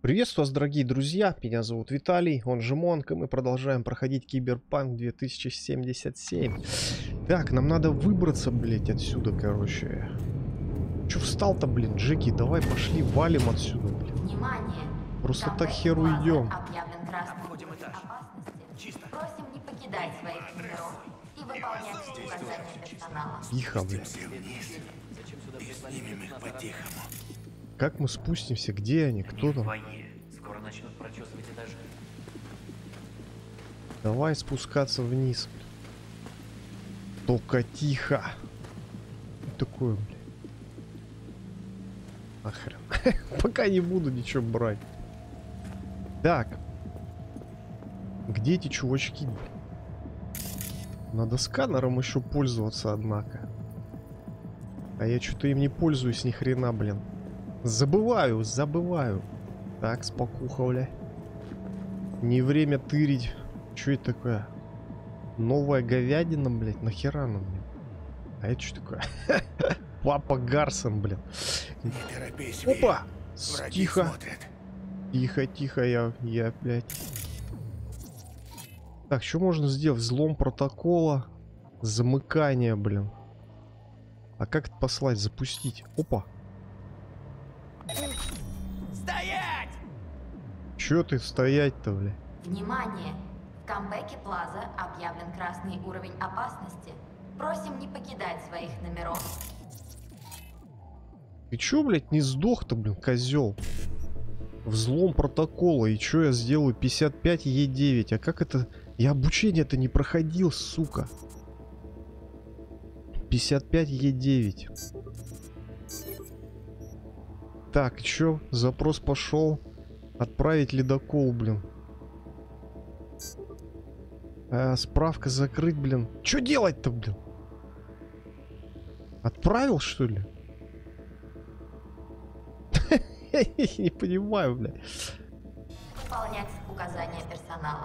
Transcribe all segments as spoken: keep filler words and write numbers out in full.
Приветствую вас, дорогие друзья, меня зовут Виталий, он же Монк, и мы продолжаем проходить Киберпанк две тысячи семьдесят семь. Так, нам надо выбраться, блять, отсюда, короче. Чё встал-то, блин, Джеки, давай пошли, валим отсюда, блин. Внимание! Просто так херу идем. Объявлен красный уровень опасности. Просим не покидать своих номеров и выполнять указания персонала. Тихо, блядь. Как мы спустимся? Где они? Кто там? Скоро начнут прочесывать этажи. Давай спускаться вниз. Только тихо. Что такое, блядь? Нахрен. Пока не буду ничего брать. Так. Где эти чувачки? Надо сканером еще пользоваться, однако. А я что-то им не пользуюсь ни хрена, блин. Забываю, забываю. Так, спокуха, бля. Не время тырить. Что это такое? Новая говядина, блядь, нахера нам, блин? А это что такое? Папа Гарсон, блин. Не торопись, Опа! враги Тихо. смотрят. Тихо, тихо, я, я, блядь. Так, что можно сделать? Взлом протокола. Замыкание, блин. А как это послать? Запустить? Опа. Стоять! Чё ты стоять-то, бля? Внимание! В камбэке Плаза объявлен красный уровень опасности. Просим не покидать своих номеров. Ты чё, блядь, не сдох-то, блин, козел? Взлом протокола. И чё я сделаю? пятьдесят пять Е девять. А как это? Я обучение-то не проходил, сука. пятьдесят пять Е девять. Так, чё? Запрос пошел. Отправить ледокол, блин. А, справка закрыть, блин. Чё делать-то, блин? Отправил, что ли? Я не понимаю, бля. Выполнять указания персонала.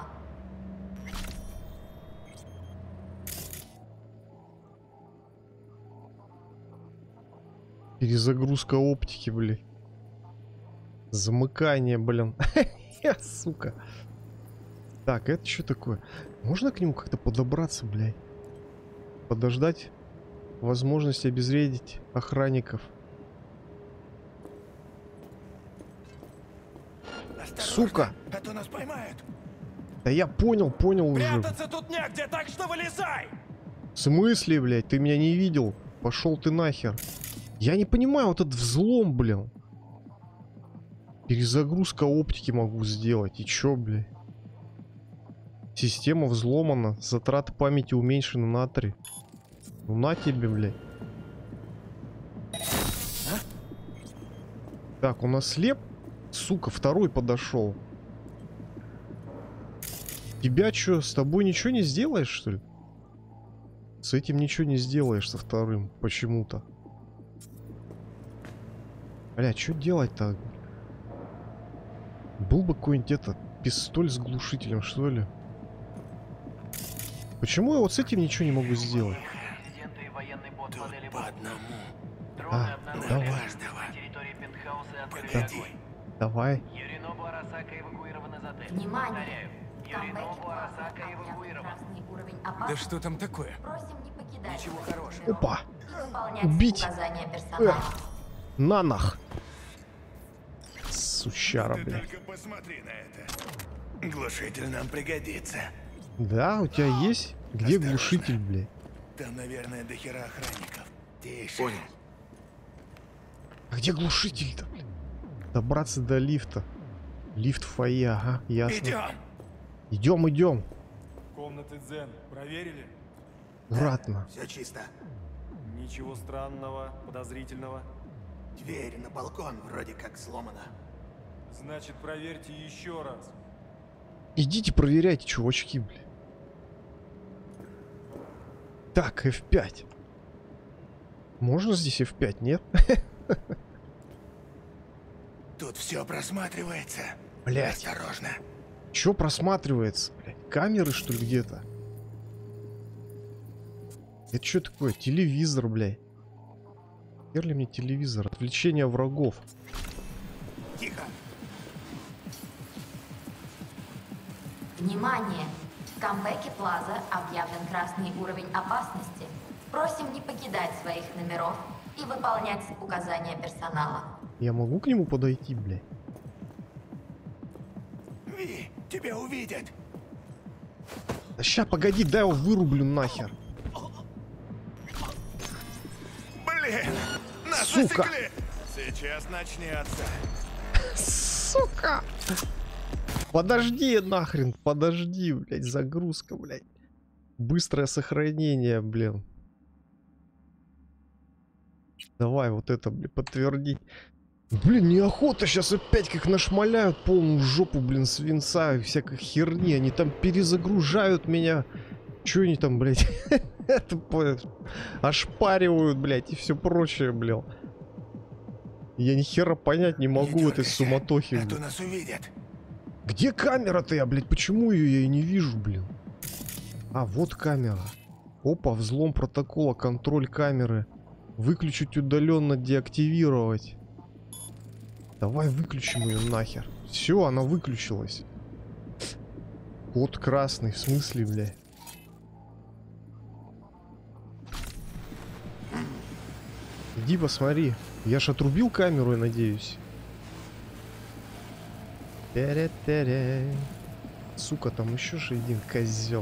Перезагрузка оптики, блин. Замыкание, блин. Я, сука. Так, это что такое? Можно к нему как-то подобраться, блядь? Подождать возможности обезвредить охранников. Осторожно, Сука! а то нас поймают. Да я понял, понял уже. Прятаться тут негде, так что вылезай! В смысле, блядь? Ты меня не видел? Пошел ты нахер. Я не понимаю вот этот взлом, блин. Перезагрузка оптики могу сделать. И чё, блядь? Система взломана. Затраты памяти уменьшены на три. Ну на тебе, блядь. А? Так, у нас слеп. Сука, второй подошел. Тебя чё, с тобой ничего не сделаешь, что ли? С этим ничего не сделаешь, со вторым. Почему-то. Бля, что делать-то? Был бы какой-нибудь это пистоль с глушителем, что ли? Почему я вот с этим ничего не могу сделать? Студенты и военный бот Тут модели по одному. Дроны А, обнаружили давай. на территории пентхауса и открыли Погоди. огонь. Давай. Юринобу Арасака эвакуирован из отеля. Внимание! Повторяю, В камбэке Юринобу Плаза Арасака объявлен эвакуирован. красный уровень Да опасности. что там такое? Просим не покидать Ничего своих хорошего. номеров Опа. и выполнять Убить. указания персонала. На нах. Сучара, Ты бля. только посмотри на это. Глушитель нам пригодится. Да, у тебя есть? Где Осторожно. глушитель, бля? Там, наверное, до хера охранников. Тише. Понял. А где глушитель-то, бля? Добраться до лифта. Лифт в фойе, ага, ясно. Идем. Идем, идем. Комнаты Дзен проверили? Аккуратно. Все чисто. Ничего странного, подозрительного. Дверь на балкон вроде как сломана. Значит, проверьте еще раз. Идите проверяйте, чувачки, бля. Так, эф пять. Можно здесь эф пять, нет? Тут все просматривается. Блять. Осторожно. Чё просматривается, блядь? Камеры, что ли, где-то? Это что такое? Телевизор, блядь. Хер ли мне телевизор? Отвлечение врагов. Тихо. Внимание! В Камбэке Плаза объявлен красный уровень опасности. Просим не покидать своих номеров и выполнять указания персонала. Я могу к нему подойти, блядь? Ви, тебя увидят. Да ща, погоди, дай его вырублю нахер. Блин, нас Сука. засекли. Сейчас начнется. Сука! Подожди нахрен, подожди, блядь, загрузка, блядь. Быстрое сохранение, блин. Давай вот это, блин, подтвердить. Блин, неохота, сейчас опять как нашмаляют полную жопу, блин, свинца и всякой херни. Они там перезагружают меня. Чё они там, блядь, это ошпаривают, блядь, и все прочее, блин. Я ни хера понять не могу в этой суматохе, А то блин. нас увидят. Где камера-то я, блядь? Почему ее я и не вижу, блин? А, вот камера. Опа, взлом протокола, контроль камеры. Выключить удаленно, деактивировать. Давай выключим ее нахер. Все, она выключилась. Код красный, в смысле, блядь? Иди посмотри. Я ж отрубил камеру, я надеюсь. Тере-тере. Сука, там еще же один козел.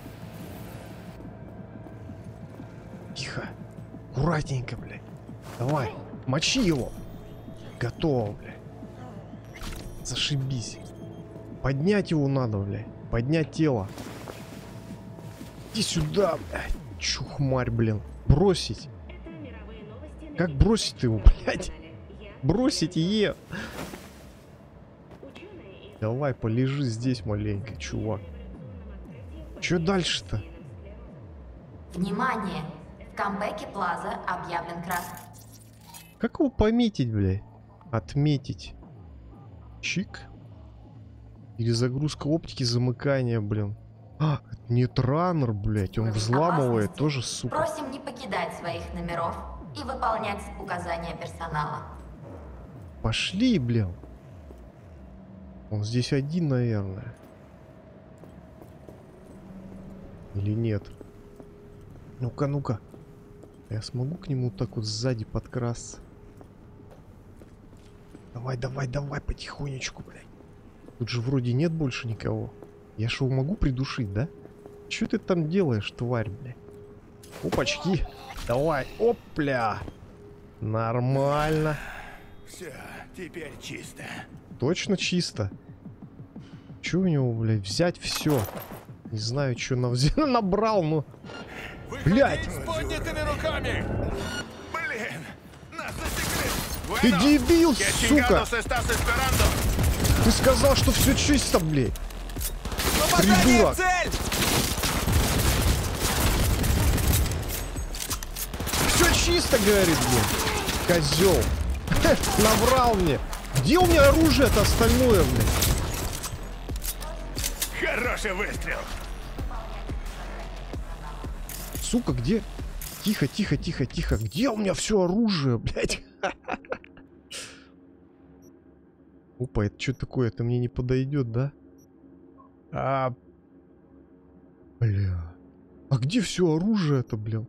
Тихо. Аккуратненько, блядь. Давай, мочи его. Готово, блядь. Зашибись. Поднять его надо, блядь. Поднять тело. Иди сюда, блядь. Чухмарь, блин. Бросить. Как бросить его, блядь? Бросить Е. Давай, полежи здесь маленько, чувак. Че дальше-то? Внимание! В Камбэке Плаза объявлен красный. Как его пометить, блядь? Отметить. Чик. Перезагрузка оптики, замыкание, блин. А, нет, раннер, блядь. Он взламывает Опасности. тоже, сука. Просим не покидать своих номеров и выполнять указания персонала. Пошли, блин. Он здесь один, наверное. Или нет? Ну-ка, ну-ка. Я смогу к нему так вот сзади подкрасться? Давай, давай, давай, потихонечку, блядь. Тут же вроде нет больше никого. Я ж его могу придушить, да? Че ты там делаешь, тварь, блядь? Опачки. Давай, опля. Нормально. Все, теперь чисто. Точно чисто. Че у него, блядь, взять все? Не знаю, что на взял, набрал, но... Блядь! С поднятыми руками! Блин, нас засекли! Ты Bueno, дебил, que сука! chingados estás esperando? Ты сказал, что все чисто, блядь! Придурок! Все чисто, говорит, блядь! Козел! Наврал мне! Где у меня оружие-то остальное, блядь? Хороший выстрел! Сука, где? Тихо, тихо, тихо, тихо. Где у меня все оружие, блядь? Опа, это что такое? Это мне не подойдет, да? А... Бля. А где все оружие-то, блин?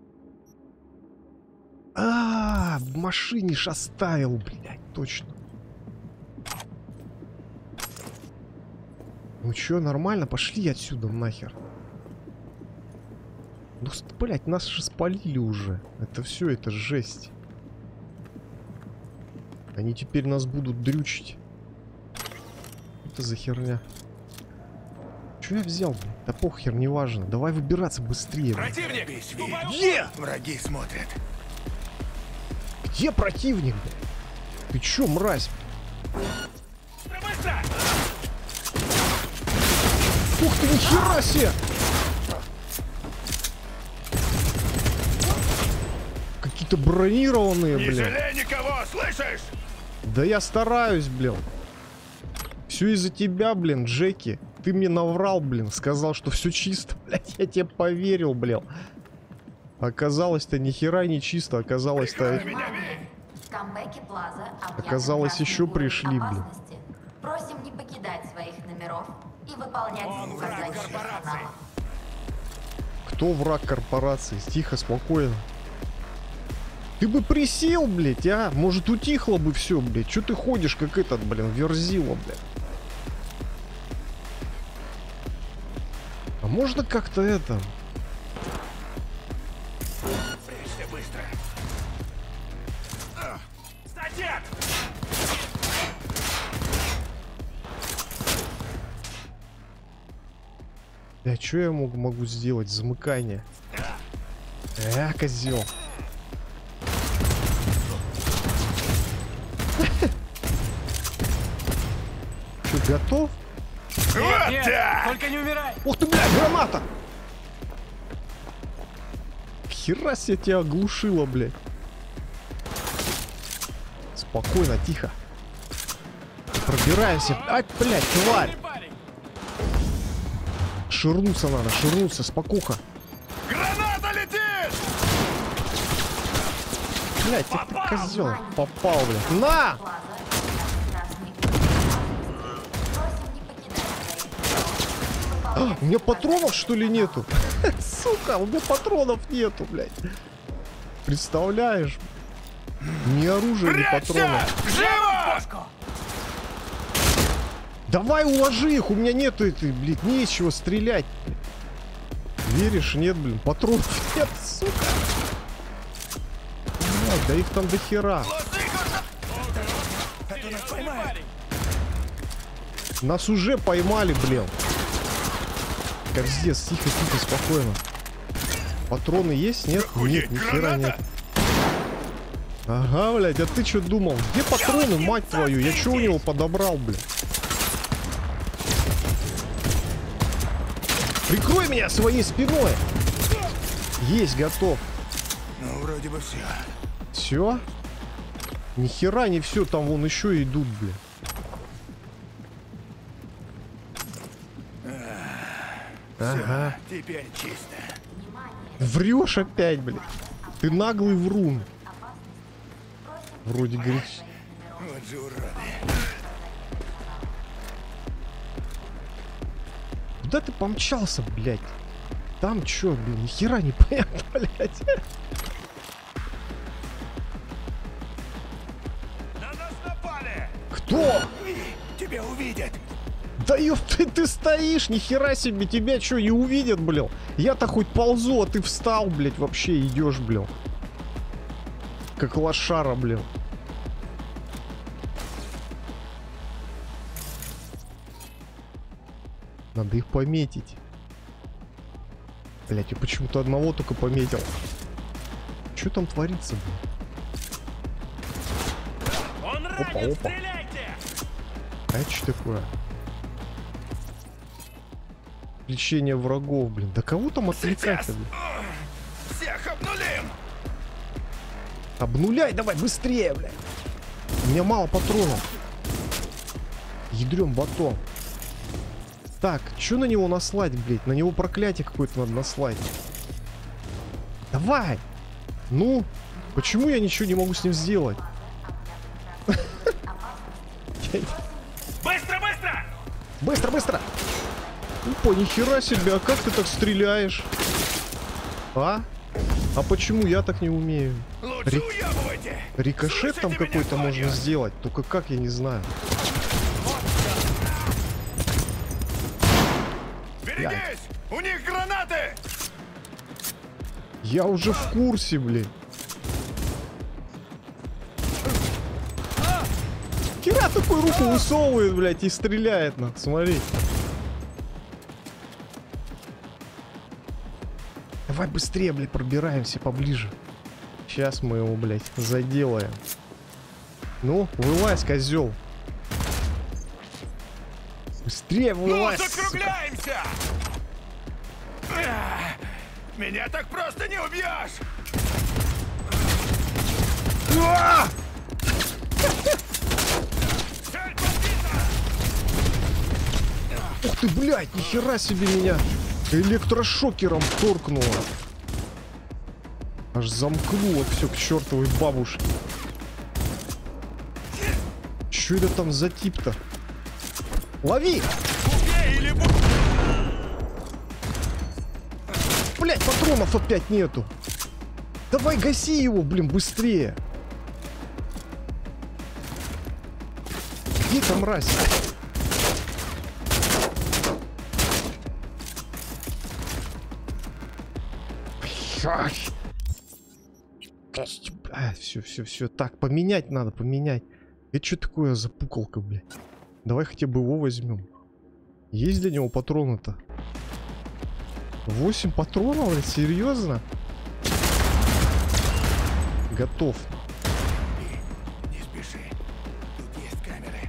А, в машине ж оставил, блядь, точно. Ну чё, нормально? Пошли отсюда нахер. Ну, блядь, нас же спалили уже. Это все, это жесть. Они теперь нас будут дрючить. Это за херня. Че я взял, блядь? Да похер, не важно. Давай выбираться быстрее. Блядь. Противник! Где? Враги смотрят. Где противник, блядь? Ты чё, мразь? Быстро! Ух ты, нихера себе! Какие-то бронированные, Не блин. жалей никого, слышишь? Да я стараюсь, блин. Все из-за тебя, блин, Джеки. Ты мне наврал, блин. Сказал, что все чисто, блядь. Я тебе поверил, блин. Оказалось-то ни хера не чисто. Оказалось-то... Внимание! В Камбэке Плаза объявлен Оказалось, красный еще уровень пришли, блин. опасности. Просим не покидать своих номеров и выполнять указания персонала. Кто враг корпорации? Тихо, спокойно. Ты бы присел, блядь, а? Может, утихло бы все, блядь. Че ты ходишь, как этот, блин, верзила, блядь? А можно как-то это... Прячься быстро. Статья! Да, что я могу, могу сделать? Замыкание. Э, козел. Что, готов? Вот Нет, так! только не умирай! Ух ты, блядь, граната! Хера себе тебя оглушила, блядь. Спокойно, тихо. Пробираемся. Ай, блядь, тварь! Ширнуться надо, ширнуться, спокуха. Граната летит! Блядь, ты козел. Попал, блядь. На! Плаза объявлен красный уровень опасности. Просим не покидать своих А, миров и выполнять у меня указания патронов, что ли, нету? персонала. Сука, у меня патронов нету, блядь. Представляешь? Ни оружия, ни патронов. Живо! Давай уложи их, у меня нету этой, блядь, не из чего стрелять. Блядь. Веришь? Нет, блин, патронов нет, сука. Блядь, да их там до хера. Это нас поймает. Нас уже поймали, блин. Капздец, тихо, тихо, спокойно. Патроны есть? Нет? Нет, ни хера нет. Ага, блядь, а ты что думал? Где патроны, мать твою? Я что у него подобрал, блядь? Прикрой меня своей спиной! Есть, готов. Ну, вроде бы все. Все? Ни хера не все, там вон еще идут, блядь. Ага. Теперь чисто. Врешь опять, блядь. Ты наглый врун. Вроде говоришь. Вот же уроды. Куда ты помчался, блядь? Там чё, блин, ни хера не понятно, блядь. На нас напали! Кто? Тебя увидят! Да ёб ты, ты стоишь, ни хера себе, тебя чё, не увидят, блин? Я-то хоть ползу, а ты встал, блядь, вообще идешь, блин. Как лошара, блин. Надо их пометить. Блять, я почему-то одного только пометил. Что там творится, блин? Он Опа, ранен, опа. стреляйте! А это что такое? Лечение врагов, блин. Да кого там отвлекать-то, блин? Всех обнулим! Обнуляй давай, быстрее, блядь. У меня мало патронов. Ядрён батон. Так, что на него наслать, блядь? На него проклятие какое-то надо наслать. Давай! Ну, почему я ничего не могу с ним сделать? Быстро, быстро! Быстро, быстро! Опа, нихера себе, а как ты так стреляешь? А? А почему я так не умею? Лучше Рик- уебывайте! Рикошет там Слушайте меня, какой-то можно Ваня! сделать, только как, я не знаю. Берегись! У них гранаты! Я уже в курсе, блин. Кира такую руку высовывает, блядь, и стреляет на. Смотри. Давай быстрее, блядь, пробираемся поближе. Сейчас мы его, блядь, заделаем. Ну, вылазь, козел. Быстрее Ну, вылазь, сука. закругляемся! Ах, меня так просто не убьешь! А! Цель подбита! Ух ты, блядь, нихера себе меня электрошокером торкнуло. Аж замкнуло все к чертовой бабушке. Че это там за тип-то? Лови! Убей Блять, патронов опять нету. Давай гаси его, блин, быстрее. Где там мразь? А, все, все, все. Так, поменять надо, поменять. Это что такое за пуколка, блядь? Давай хотя бы его возьмем. Есть для него патроны-то? восемь патронов, блядь, серьезно? Готов. Не спеши. Тут есть камеры.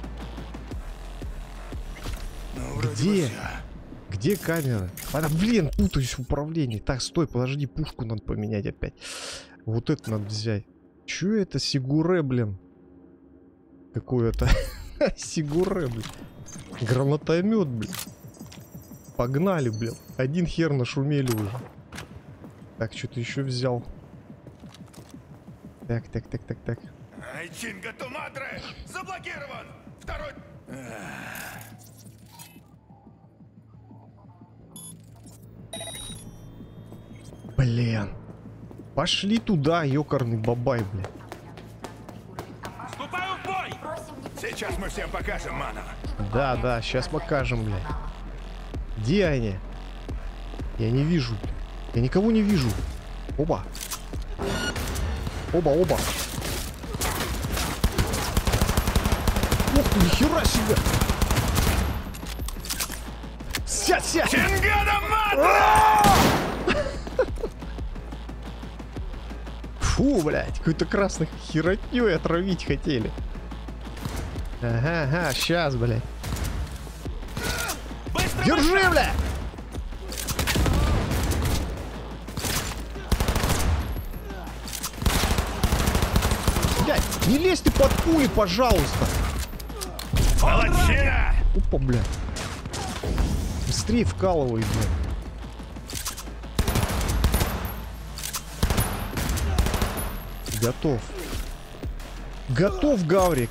Ну, вроде Где? бы всё. Где камера? А, блин, путаюсь в управлении. Так, стой, подожди, пушку надо поменять опять. Вот это надо взять. Чё это Сигуре, блин? Какое-то Сигуре, блин. Гранатомет, блин. Погнали, блин. Один хер нашумели уже. Так, что-то еще взял. Так, так, так, так, так. Ай, Чинга Тумадре! Заблокирован! Второй... Блин. Пошли туда, ёкарный бабай, блин. Вступаю в бой! Просим не Сейчас мы всем покажем, Манова. Да, да, сейчас покажем, блядь. Где они? Я не вижу. Я никого не вижу. Оба. Оба, оба. Ух ты, нихера себе. Сядь, сядь. Чингада Мадре! Фу, блядь, какой-то красный херотнёй отравить хотели. Ага, ага, сейчас, блядь. Держи, бля! Блядь, не лезь ты под пули, пожалуйста. Молодчина! Опа, бля. Быстрее вкалывай, бля. Готов. Готов, Гаврик.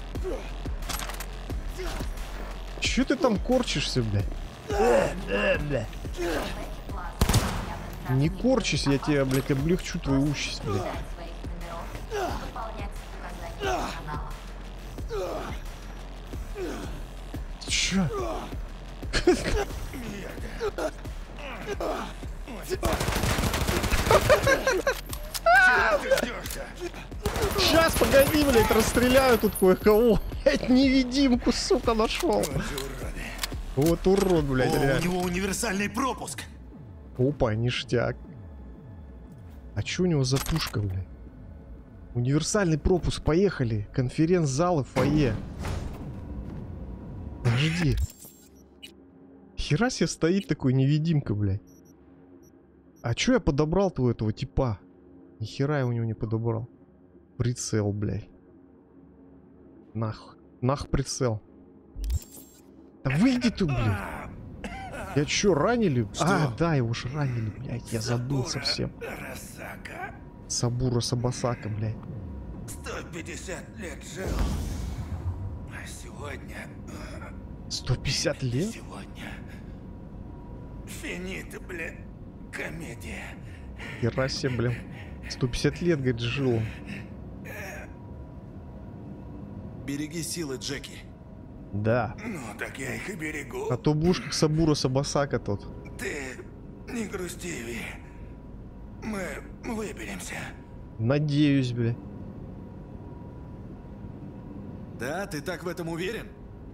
Че ты там корчишься, бля? Э, э, бля. Не корчись, я тебя, блядь, облегчу твою участь, блядь. своих номеров и выполнять указания персонала. Чё? Чего ты ждёшь-то? Сейчас, погоди, блядь, расстреляю тут кое-кого. Блядь, невидимку, сука, нашел. Вот же уроды. Вот урод, блядь, О, у реально. него универсальный пропуск. Опа, ништяк. А чё у него за пушка, блядь? Универсальный пропуск, поехали. Конференц-залы, фойе. Подожди. Хера себе стоит такой невидимка, блядь. А чё я подобрал-то у этого типа? Нихера я у него не подобрал. Прицел, блядь. Нах. Нах прицел. Да выйди ты, блядь. Я чё, ранили? А, да, его ж ранили, блядь. Я забыл совсем. Арасака. Сабура Сабасака, блядь. сто пятьдесят лет жил. А сегодня... сто пятьдесят лет? Сегодня... Финита, блядь. Комедия. Хера себе, блин. сто пятьдесят лет, говорит, жил он. Береги силы, Джеки. Да. Ну, так я их и берегу. А то будешь как Сабура Сабасака тот. Ты не грусти, Ви. Мы выберемся. Надеюсь, блядь. Да, ты так в этом уверен?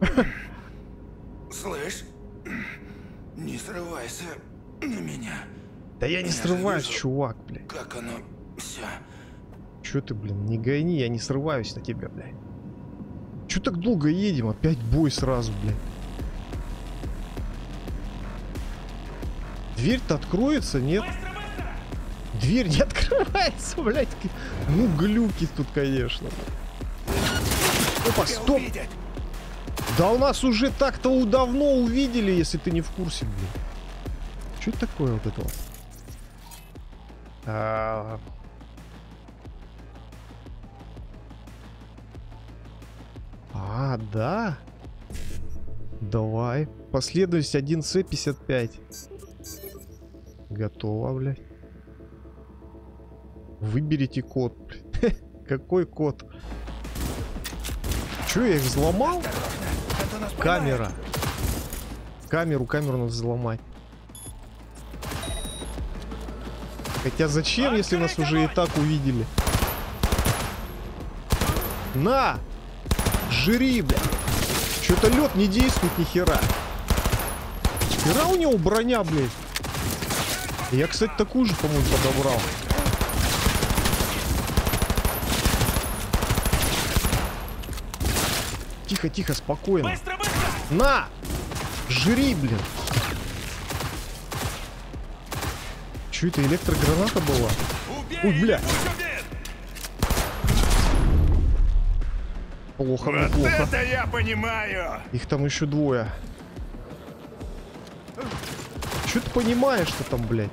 Слышь, не срывайся на меня. Да я не Я же срываюсь, вижу. чувак, блядь. Как оно все. Чё ты, блин, не гони, я не срываюсь на тебя, блядь. Чё так долго едем? Опять бой сразу, блядь. Дверь-то откроется, нет? Дверь не открывается, блядь. Ну, глюки тут, конечно. Опа, стоп! Увидят. Да у нас уже так-то давно увидели, если ты не в курсе, блин. Что это такое вот это вот? А... а, да? Давай. Последовательность один С пятьдесят пять. Готово, блядь. Выберите код. Какой код? Че, я их взломал? Камера. Камеру, камеру надо взломать. Хотя зачем, если нас уже и так увидели? На! Жри, блядь. Что-то лед не действует ни хера. Хера у него броня, блядь. Я, кстати, такую же, по-моему, подобрал. Тихо, тихо, спокойно. Быстро, быстро! На! Жри, блин. Че это, электрограната была? Убей! Ой, бля. Будь убит! Плохо, ну Вот плохо. это я понимаю! Их там еще двое. Че ты понимаешь-то там, блядь?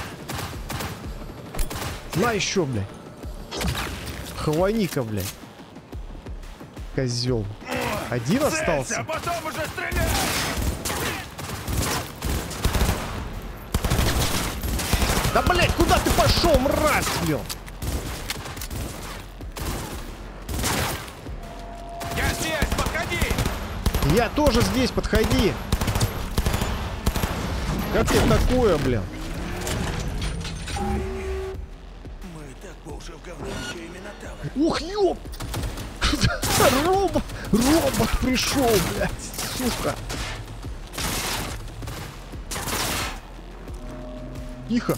На еще, блядь. Хвани-ка, блядь. Козел. Один Целься, остался? а потом уже стреляй! Да, блядь, куда ты пошел, мразь, блин? Я здесь, подходи! Я тоже здесь, подходи. Как тебе такое, блин? Мы так по уши в говне, еще и Минотавр. Ух, ёп! Робот! Робот пришел, блядь, сука! Тихо!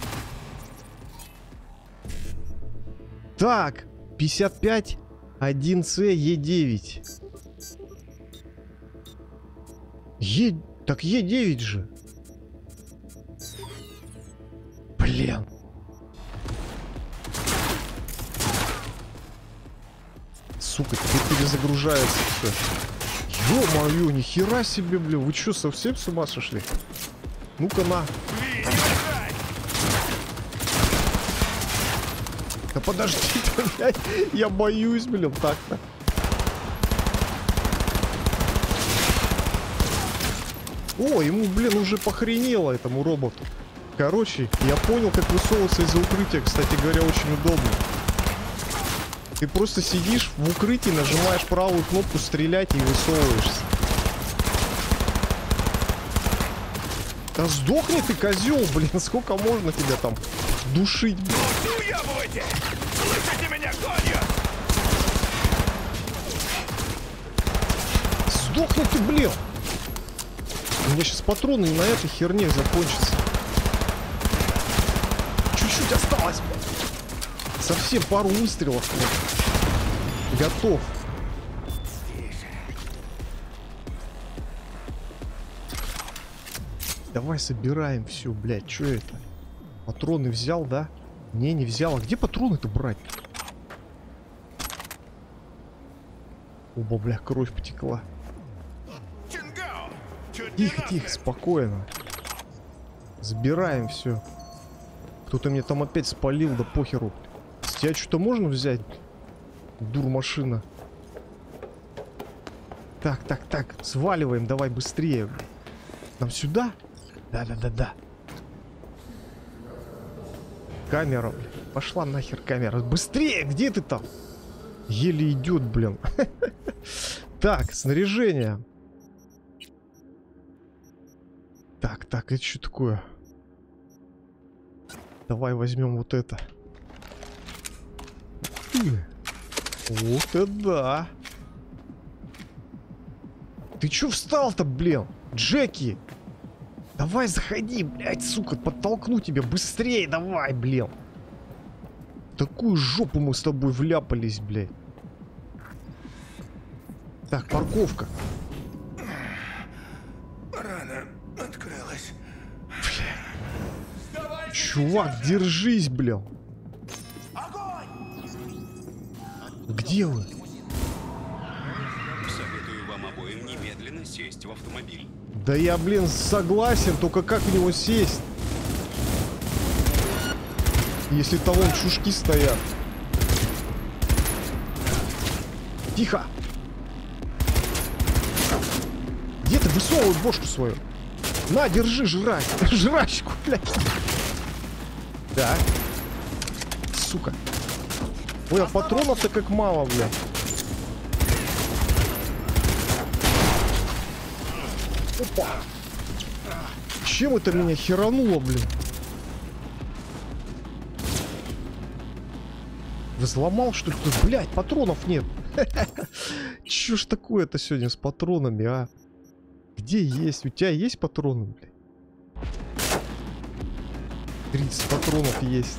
Так, пятьдесят пять, один С, Е девять. Е... Так Е девять же. Блин. Сука, теперь перезагружается все. Ё-моё, нихера себе, блин. Вы чё, совсем с ума сошли? Ну-ка на. Да подожди, блядь. Я боюсь, блин, так-то. О, ему, блин, уже похренело этому роботу. Короче, я понял, как высовываться из-за укрытия. Кстати говоря, очень удобно. Ты просто сидишь в укрытии, нажимаешь правую кнопку стрелять и высовываешься. Да сдохни ты, козел, блин, сколько можно тебя там душить, блин. Ну уебывайте! Слышите меня, гоню! Сдохни ты, блин. У меня сейчас патроны и на этой херне закончатся. Чуть-чуть осталось, блин. Совсем пару выстрелов. Блин. Готов. Давай собираем все, блядь. Что это? Патроны взял, да? Не, не взял. А где патроны-то брать? Оба, бля, кровь потекла. Чингао! Чуть не Тихо, нас тихо, нет. спокойно. Забираем все. Кто-то мне там опять спалил, да похеру. С тебя что-то можно взять? Дур машина. Так, так, так. Сваливаем, давай быстрее. Нам сюда? Да-да-да-да. Камера, блин. Пошла нахер камера. Быстрее, где ты там? Еле идет, блин. Так, снаряжение. Так, так, это что такое? Давай возьмем вот это. Вот это да. Ты чё встал-то, блин? Джеки! Давай заходи, блядь, сука, подтолкну тебя быстрее, давай, блин. В такую жопу мы с тобой вляпались, блядь. Так, парковка. Рана открылась. Чувак, держись, блин. Где вы? Советую вам обоим немедленно сесть в автомобиль. Да я, блин, согласен, только как в него сесть? Если там вон чушки стоят. Тихо. Где ты, высовывай бошку свою. На, держи, жрать. Жрачку, блядь. Да. Сука. Ой, а патронов-то как мало, блядь. Опа. Чем это меня херануло, блин? Взломал, что ли? Блядь, патронов нет. Чё ж такое-то сегодня с патронами, а? Где есть? У тебя есть патроны, блядь? тридцать патронов есть.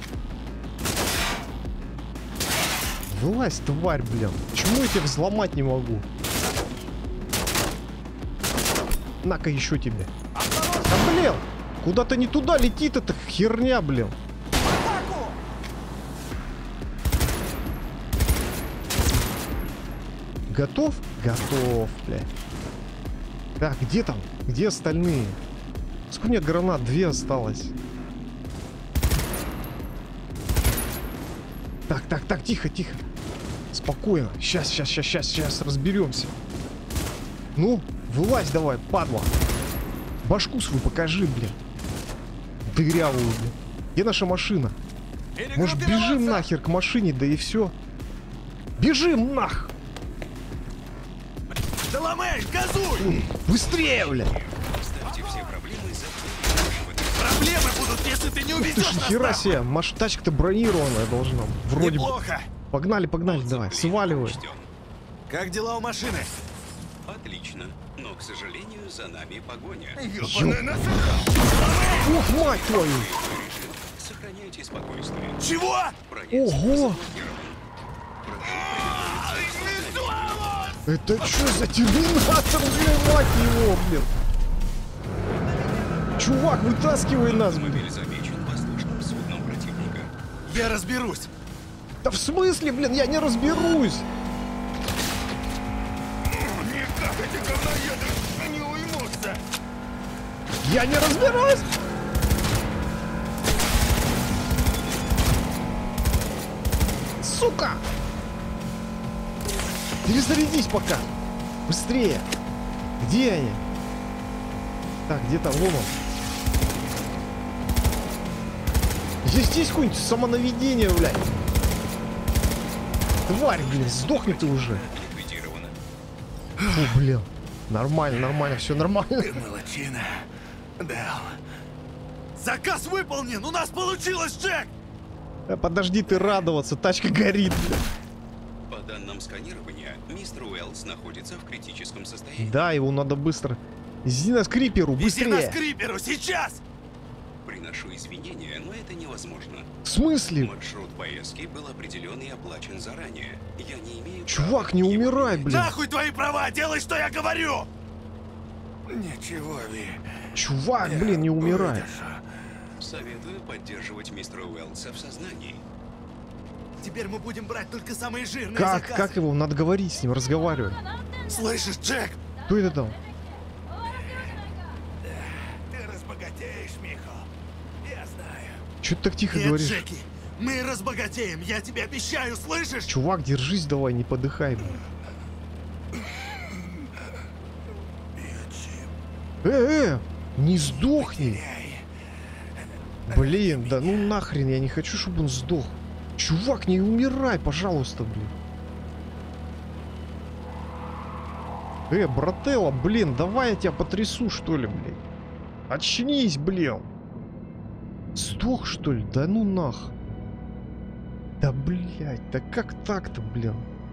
Вылазь, тварь, блин. Почему я тебя взломать не могу? На-ка еще тебе. Да, блин! Куда-то не туда летит эта херня, блин. Готов? Готов, блядь. Так, где там? Где остальные? Сколько у меня гранат? Две осталось. Так, так, так, тихо, тихо. Спокойно. Сейчас, сейчас, сейчас, сейчас, сейчас разберемся. Ну, вылазь давай, падла. Башку свою покажи, блин. Дырявую, блин. Где наша машина? Может, бежим нахер к машине, да и все. Бежим нах! Да ломаешь, газуй! Быстрее, блядь! Оставьте все проблемы за... Проблемы будут, если ты не Ты уведешь ж нас нихера нахуй. себе, маш, тачка-то бронированная должна. Вроде бы. Неплохо. Погнали, погнали, давай, сваливай. Учтем. Как дела у машины? Отлично. Но, к сожалению, за нами погоня. Ёбаная насыха! Ух, мать твою! Режим. Сохраняйте спокойствие. Чего? Проезд Ого! заблокирован. Это что за терминатор, блин, мать его, блин? Чувак, вытаскивай нас, блин. Автомобиль замечен воздушным судном противника. Я разберусь. Да в смысле, блин, я не разберусь. Никак эти говноеды не уймутся. Я не разберусь. Сука! Перезарядись пока. Быстрее. Где они? Так, где-то вон он. Здесь есть какое-нибудь самонаведение, блядь. Тварь, блин, сдохни ты уже. Ликвидировано. Фу, блин. Нормально, нормально, все нормально. Ты молодчина. Дэл. Заказ выполнен! У нас получилось, Джек! Э, Подожди ты радоваться, тачка горит, блин. По данным сканирования, мистер Уэллс находится в критическом состоянии. Да, его надо быстро. Иди на скриперу, Вези нас быстрее. к Криперу, сейчас! Приношу извинения, но это невозможно. В смысле? Маршрут поездки был определен и оплачен заранее. Я не имею Чувак, права не его умирай, менять. блин. Нахуй твои права! Делай, что я говорю! Ничего, Ви. Чувак, блин, не умирай. Советую поддерживать мистера Уэллса в сознании. Теперь мы будем брать только самые жирные Как, заказы. как его? Надо говорить с ним, разговаривать. Слышишь, Джек? Кто это там? Ты разбогатеешь, Михо. Я знаю. Че ты так тихо Нет, говоришь? Джеки, мы разбогатеем, я тебе обещаю, слышишь? Чувак, держись давай, не подыхай, блин. Э, э, не сдохни. Блин, да ну нахрен, я не хочу, чтобы он сдох. Чувак, не умирай, пожалуйста, блин. Э, брателло, блин, давай я тебя потрясу, что ли, блин. Очнись, блин. Сдох, что ли? Да ну нах. Да, блядь, да как так-то, блин?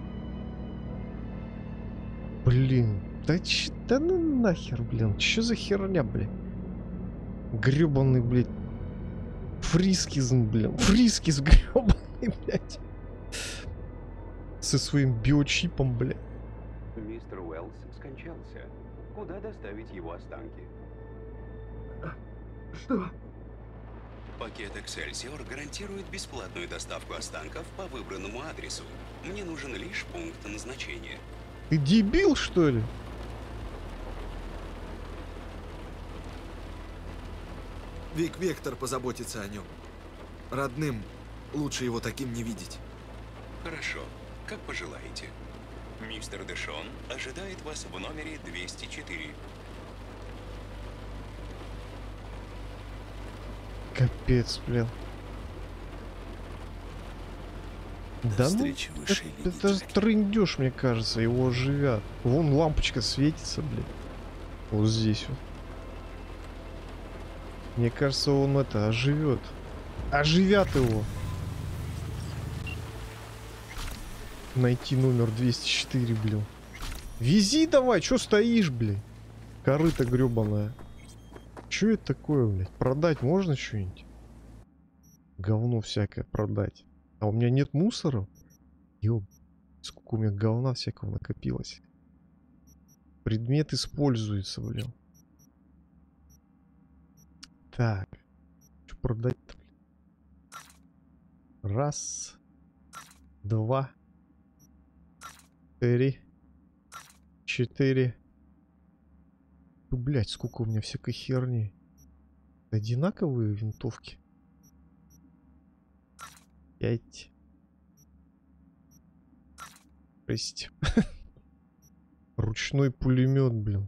Блин, да че, да ну нахер, блин. Че за херня, блин? Гребаный, блядь. Фрискизм, блин. Фрискиз гребаный, блядь. Со своим биочипом, блядь. Мистер Уэллс скончался. Куда доставить его останки? Что? Пакет Эксельсиор гарантирует бесплатную доставку останков по выбранному адресу. Мне нужен лишь пункт назначения. Ты дебил, что ли? Вик Вектор позаботится о нем. Родным лучше его таким не видеть. Хорошо, как пожелаете. Мистер Дэшон ожидает вас в номере двести четыре. Капец, блин. Да ну, встречи, это, это трындёж, мне кажется, его оживят. Вон лампочка светится, блин. Вот здесь вот. Мне кажется, он это оживет. Оживят его. Найти номер двести четыре, блин. Вези давай, чё стоишь, блин? Корыто грёбаная. Чё это такое, блядь? Продать можно что-нибудь? Говно всякое продать. А у меня нет мусора? Ёб, сколько у меня говна всякого накопилось. Предмет используется, блин. Так. Что продать-то, блин? Раз. Два. Три. Четыре. Ну, блядь, сколько у меня всякой херни. Одинаковые винтовки. Пять. Шесть. Ручной пулемет, блин.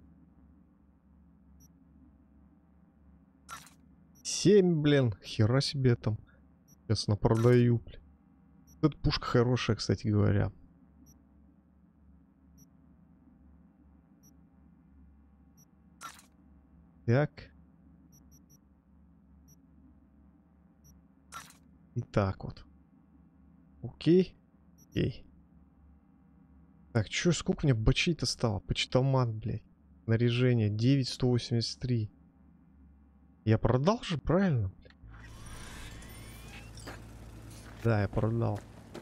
Семь, блин. Хера себе там. Сейчас напродаю, блин. Эта пушка хорошая, кстати говоря. Так. И так вот. Окей. Окей. Так, чё, сколько мне бачей-то стало? Почтомат, блядь. Снаряжение девять сто восемьдесят три. Я продал же, правильно? Да, я продал.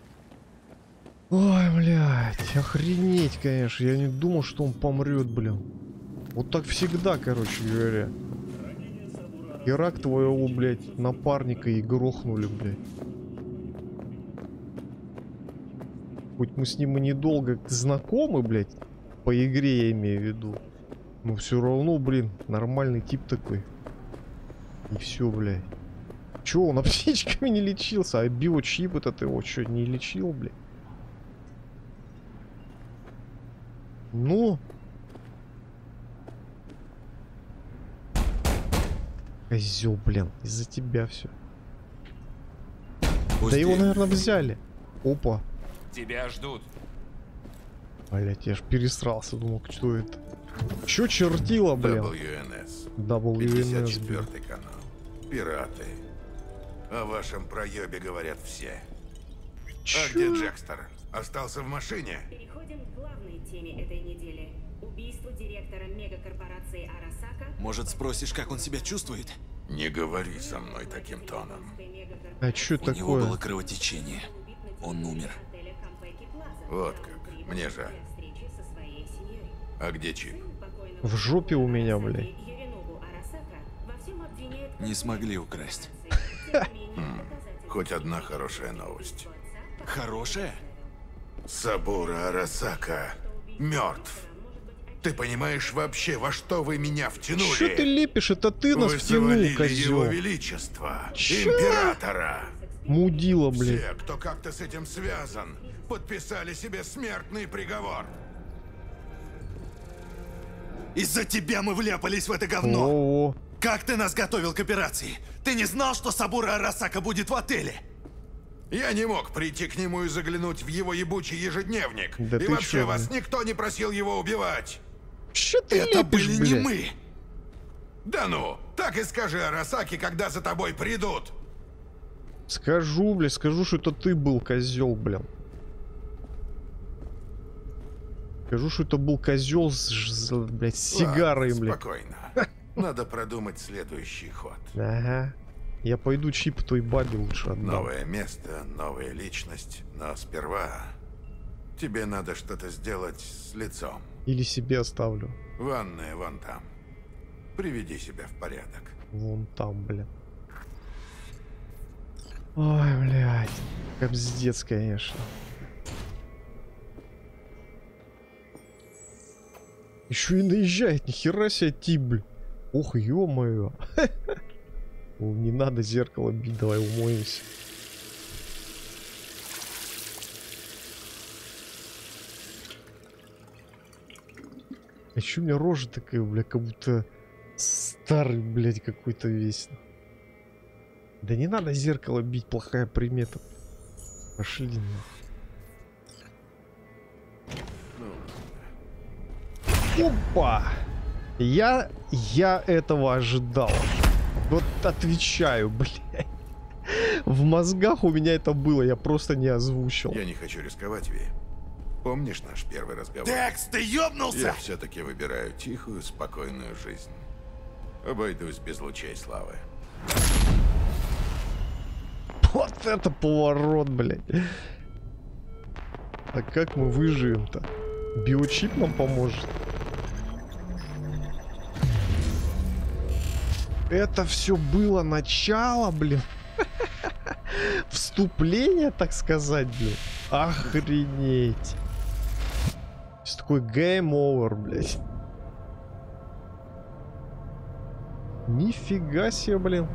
Ой, блядь, охренеть, конечно. Я не думал, что он помрет, блин. Вот так всегда, короче говоря. Ирак твоего, блядь, напарника и грохнули, блядь. Хоть мы с ним и недолго знакомы, блядь, по игре я имею в виду. Но все равно, блин, нормальный тип такой. И все, блядь. Че, он аптечками не лечился? А биочип этот его что, не лечил, блядь? Ну... Козел, блин, из-за тебя все. Да его, наверное, взяли. Опа. Тебя ждут. Блять, я ж пересрался, думал, что это. Чё чертило, блин? дабл ю эн эс. дабл ю эн эс, пятьдесят блин. четвёртый канал. Пираты. О вашем проебе говорят все. Чё? А где Джекстер? Остался в машине? Переходим к главной теме этой недели. Убийство директора мегакорпорации Арасака. Может, спросишь, как он себя чувствует? Не говори со мной таким тоном. А чё У него такое? было кровотечение. Он умер. Вот как. Мне жаль. А где Чип? В жопе у меня, блядь. Не смогли украсть. Хоть одна хорошая новость. Хорошая? Сабура Арасака мертв. Ты понимаешь вообще, во что вы меня втянули? Чё ты лепишь? Это ты нас Вы втянул, завалили его козёл. величество, Чё? императора. Мудила, блядь. Все, кто как-то с этим связан, подписали себе смертный приговор. Из-за тебя мы вляпались в это говно. О-о-о. Как ты нас готовил к операции? Ты не знал, что Сабура Арасака будет в отеле? Я не мог прийти к нему и заглянуть в его ебучий ежедневник. Да и ты вообще чё, вас блин? никто не просил его убивать. Чё ты Это лепишь, были не блядь? мы. Да ну, так и скажи Арасаке, когда за тобой придут. Скажу, блядь, скажу, что это ты был, козел, блин. Скажу, что это был козел с, с, блядь, с сигарой, Ладно, блядь. спокойно. Надо продумать следующий ход. Ага. Я пойду чип той бабе лучше отдам. Новое место, новая личность. Но сперва тебе надо что-то сделать с лицом. Или себе оставлю. Ванная вон там. Приведи себя в порядок. Вон там, блин. Ой, блядь. Капздец, конечно. Еще и наезжает, нихера себе тип, блин. Ох, ё-моё. Не надо зеркало бить, давай умоемся. А чё у меня рожа такая, бля, как будто старый, блядь, какой-то весь. Да не надо зеркало бить, плохая примета. Пошли. Опа! Я, я этого ожидал. Вот отвечаю, блядь. В мозгах у меня это было, я просто не озвучил. Я не хочу рисковать, Ви. Помнишь наш первый разговор? Текс, ты ёбнулся? Я все-таки выбираю тихую, спокойную жизнь. Обойдусь без лучей славы. Вот это поворот, блядь. А как мы выживем-то? Биочип нам поможет. Это все было начало, блин. Вступление, так сказать, блин. Охренеть. Что такое game over, блядь. Нифига себе, блин.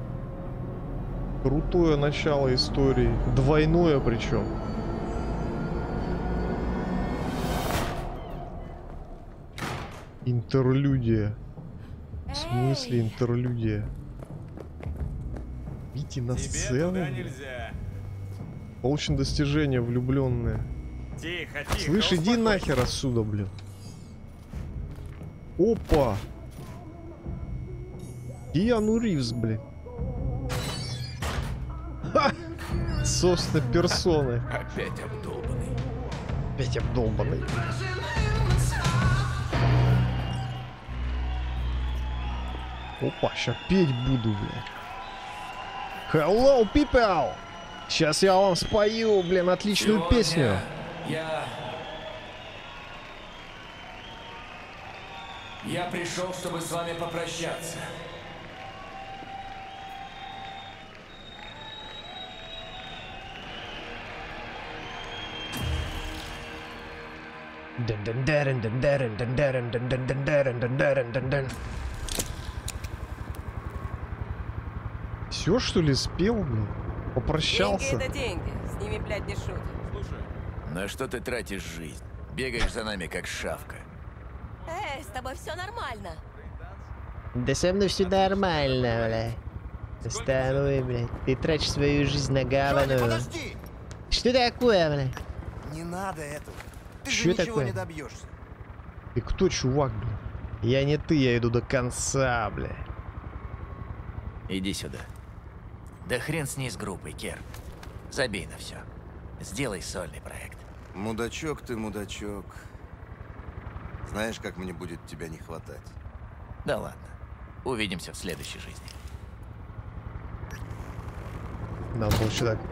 Крутое начало истории. Двойное причем. Интерлюдия. В смысле интерлюдия? Видите на сцену? Получено достижение, влюбленные. Тихо, тихо. Слышь, иди нахер отсюда, блин. Опа! Киану Ривз, блин. Ха! Собственно, персоны. Опять обдолбанный. Опять обдолбанный. Опа, ща петь буду, блин. Hello, people! Сейчас я вам спою, блин, отличную Сегодня песню. Я... Я пришел, чтобы с вами попрощаться. Все, что ли, спел, блин? Попрощался. Деньги — это деньги. С ними, блядь, не шутят. На что ты тратишь жизнь? Бегаешь за нами, как шавка. Эй, с тобой все нормально. Да со мной все нормально, бля. Останови, блядь. Ты тратишь свою жизнь на говно. Подожди! Что такое, бля? Не надо этого. Ты Чё же ничего такое? не добьешься. Ты кто, чувак, бля? Я не ты, я иду до конца, бля. Иди сюда. Да хрен с ней с группой, Кер. Забей на все. Сделай сольный проект. Мудачок ты, мудачок. Знаешь, как мне будет тебя не хватать? Да ладно. Увидимся в следующей жизни. Надо было еще так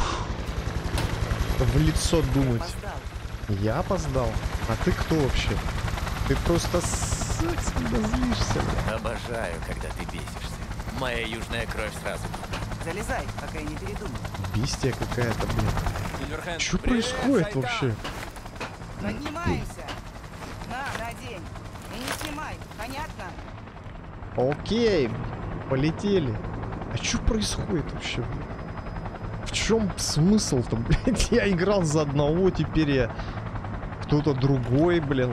в лицо думать. Я опоздал. А ты кто вообще? Ты просто секс, когда злишься, бля. Обожаю, когда ты бесишься. Моя южная кровь сразу. Залезай, пока я не передумал. Бестия какая-то, блин. Что происходит вообще? Поднимаемся. На, надень. И не снимай, понятно? Окей, полетели. А что происходит вообще, блин? В чем смысл-то, блядь? Я играл за одного, теперь я кто-то другой, блин.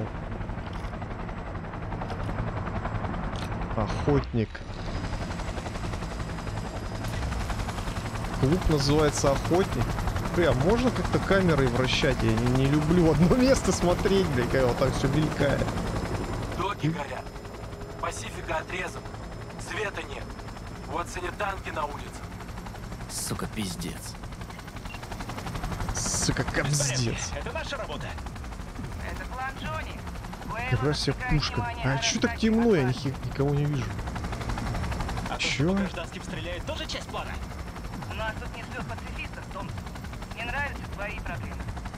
Охотник. Клуб называется Охотник. Эй, а можно как-то камерой вращать? Я не, не люблю одно место смотреть, блядь, когда вот так все мелькает. Доки горят. Пасифика отрезан. Света нет. Вот сегодня танки на улице. Сука, пиздец. Сука, капздец. Это ваша работа. Это план Джонни. Какая себе пушка. А чё так темно? Я ни- никого не вижу. А Чё? гражданским стреляет тоже часть плана? У нас тут не все пацифистов, Том. Не нравятся твои проблемы.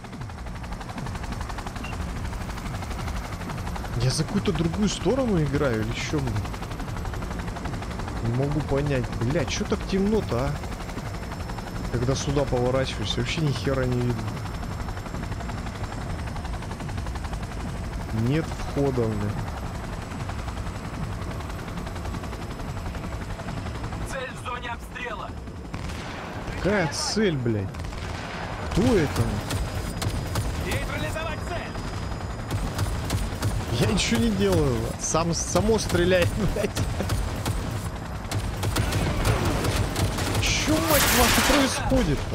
Я за какую-то другую сторону играю или что, блин? Не могу понять. Бля, чё так темно-то, а? Когда сюда поворачиваюсь, вообще ни хера не видно. Нет входа, блин. Цель в зоне обстрела. Какая цель, блядь? Кто это? Нейтрализовать цель. Я ничего не делаю. Сам, само стреляет, блядь. Чё, мать вашу, происходит-то?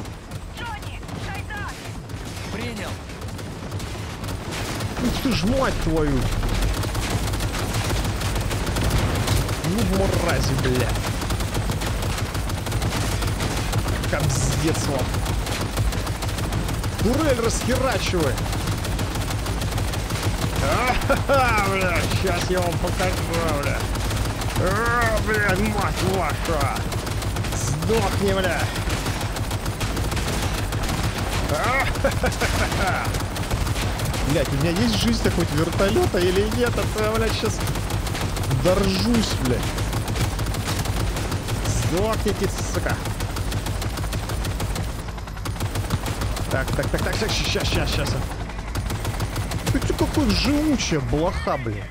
Принял. Ух ты ж, мать твою. Ну, мрази, бля. Капздец вам. Турель расхерачивай. А-ха-ха, бля, сейчас я вам покажу, бля. А, бля, мать ваша. Сдохни, бля. А-ха-ха-ха. Блять, у меня есть жизнь хоть вертолета или нет? А то я, блядь, сейчас доржусь, блядь. Сдохните, сука. Так, так, так, так, сейчас, сейчас, сейчас. Ты какой живучая блоха, блядь.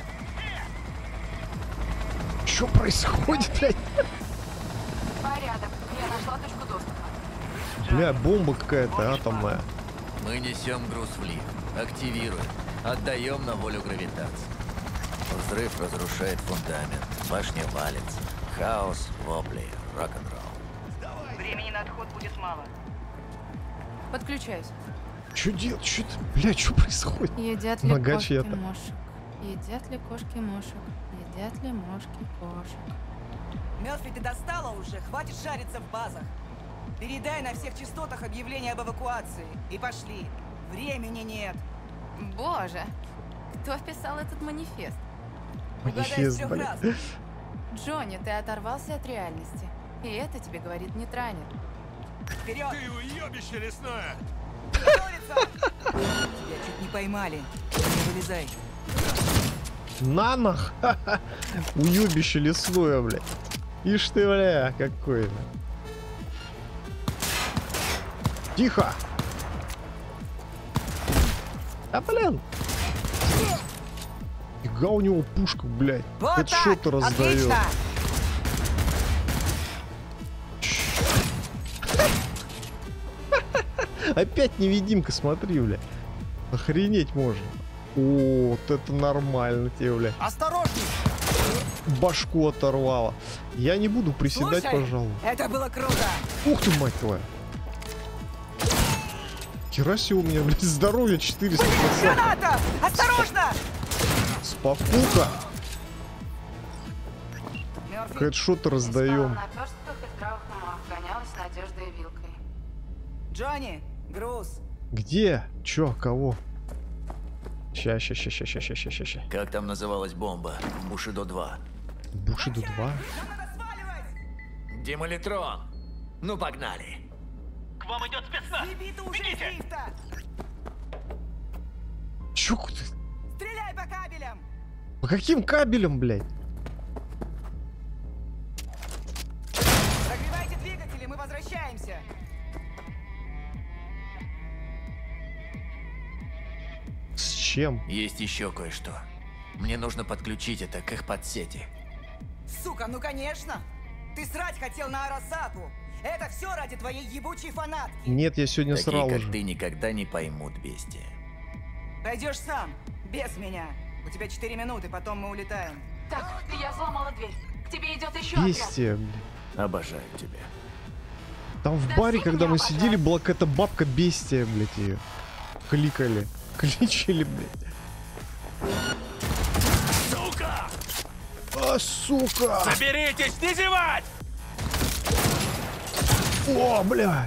Что происходит, блядь? Порядок. Я нашла точку доступа. Бля, бомба какая-то атомная. Мы несем груз в лифт. Активируем. Отдаем на волю гравитации. Взрыв разрушает фундамент. Башня валится. Хаос, вопли, рок-н-ролл. Времени на отход будет мало. Подключаюсь. Что делать? Что это? Бля, что происходит? Едят ли Нога кошки чья-то. мошек? Едят ли кошки мошек? Едят ли мошки кошек? Мёрфи, ты достала уже? Хватит шариться в базах. Передай на всех частотах объявление об эвакуации. И пошли. Времени нет. Боже, кто вписал этот манифест? Манифест, Угадай с блядь. трёх раз. Джонни, ты оторвался от реальности. И это тебе говорит нейтрален. Вперед! Ты уёбище лесное! Тебя чуть не поймали. Не вылезай. На нах! Уёбище лесное, блядь. Ишь ты, бля, какой, бля. Тихо! А, блин! Фига у него пушка, блядь. Вот Это что-то так! раздает. Отлично! Опять невидимка, смотри, бля. Охренеть можно. О, вот это нормально тебе, бля. Осторожней! Башку оторвало. Я не буду приседать, Слушай, пожалуй. это было круто! Ух ты, мать твою. Хера себе у меня, блядь, здоровье четыреста процентов. Граната! Осторожно! Спокуха. Мёрфи, Хедшоты раздаем. На перстках и здравых умах гонялась надеждой и вилкой. Джонни, груз. Где? Чё? Кого? Ща, ща, ща, ща, ща, ща, ща, ща, ща. Как там называлась бомба? Бушидо два. Бушиду два? Демолитрон. Ну, погнали. К вам идет спецназ! Съеби ты уже из лифта! Чё ты? Стреляй по кабелям! По каким кабелям, блядь? Прогревайте двигатели, мы возвращаемся! С чем? Есть еще кое-что. Мне нужно подключить это к их подсети. Сука, ну конечно! Ты срать хотел на Арасаку! Это все ради твоей ебучей фанатки! Нет, я сегодня Такие, срал как уже. ты, никогда не поймут бестия. Пойдешь сам, без меня. У тебя четыре минуты, потом мы улетаем. Так, я сломала дверь. К тебе идет еще отряд. Бестия, блядь. Обожаю тебя. Там в Да баре, все когда меня мы сидели, обожают. была какая-то бабка бестия, блядь, ее. Кликали. Кличили, блядь. Сука! А, сука! Соберитесь, не зевать! О, бля!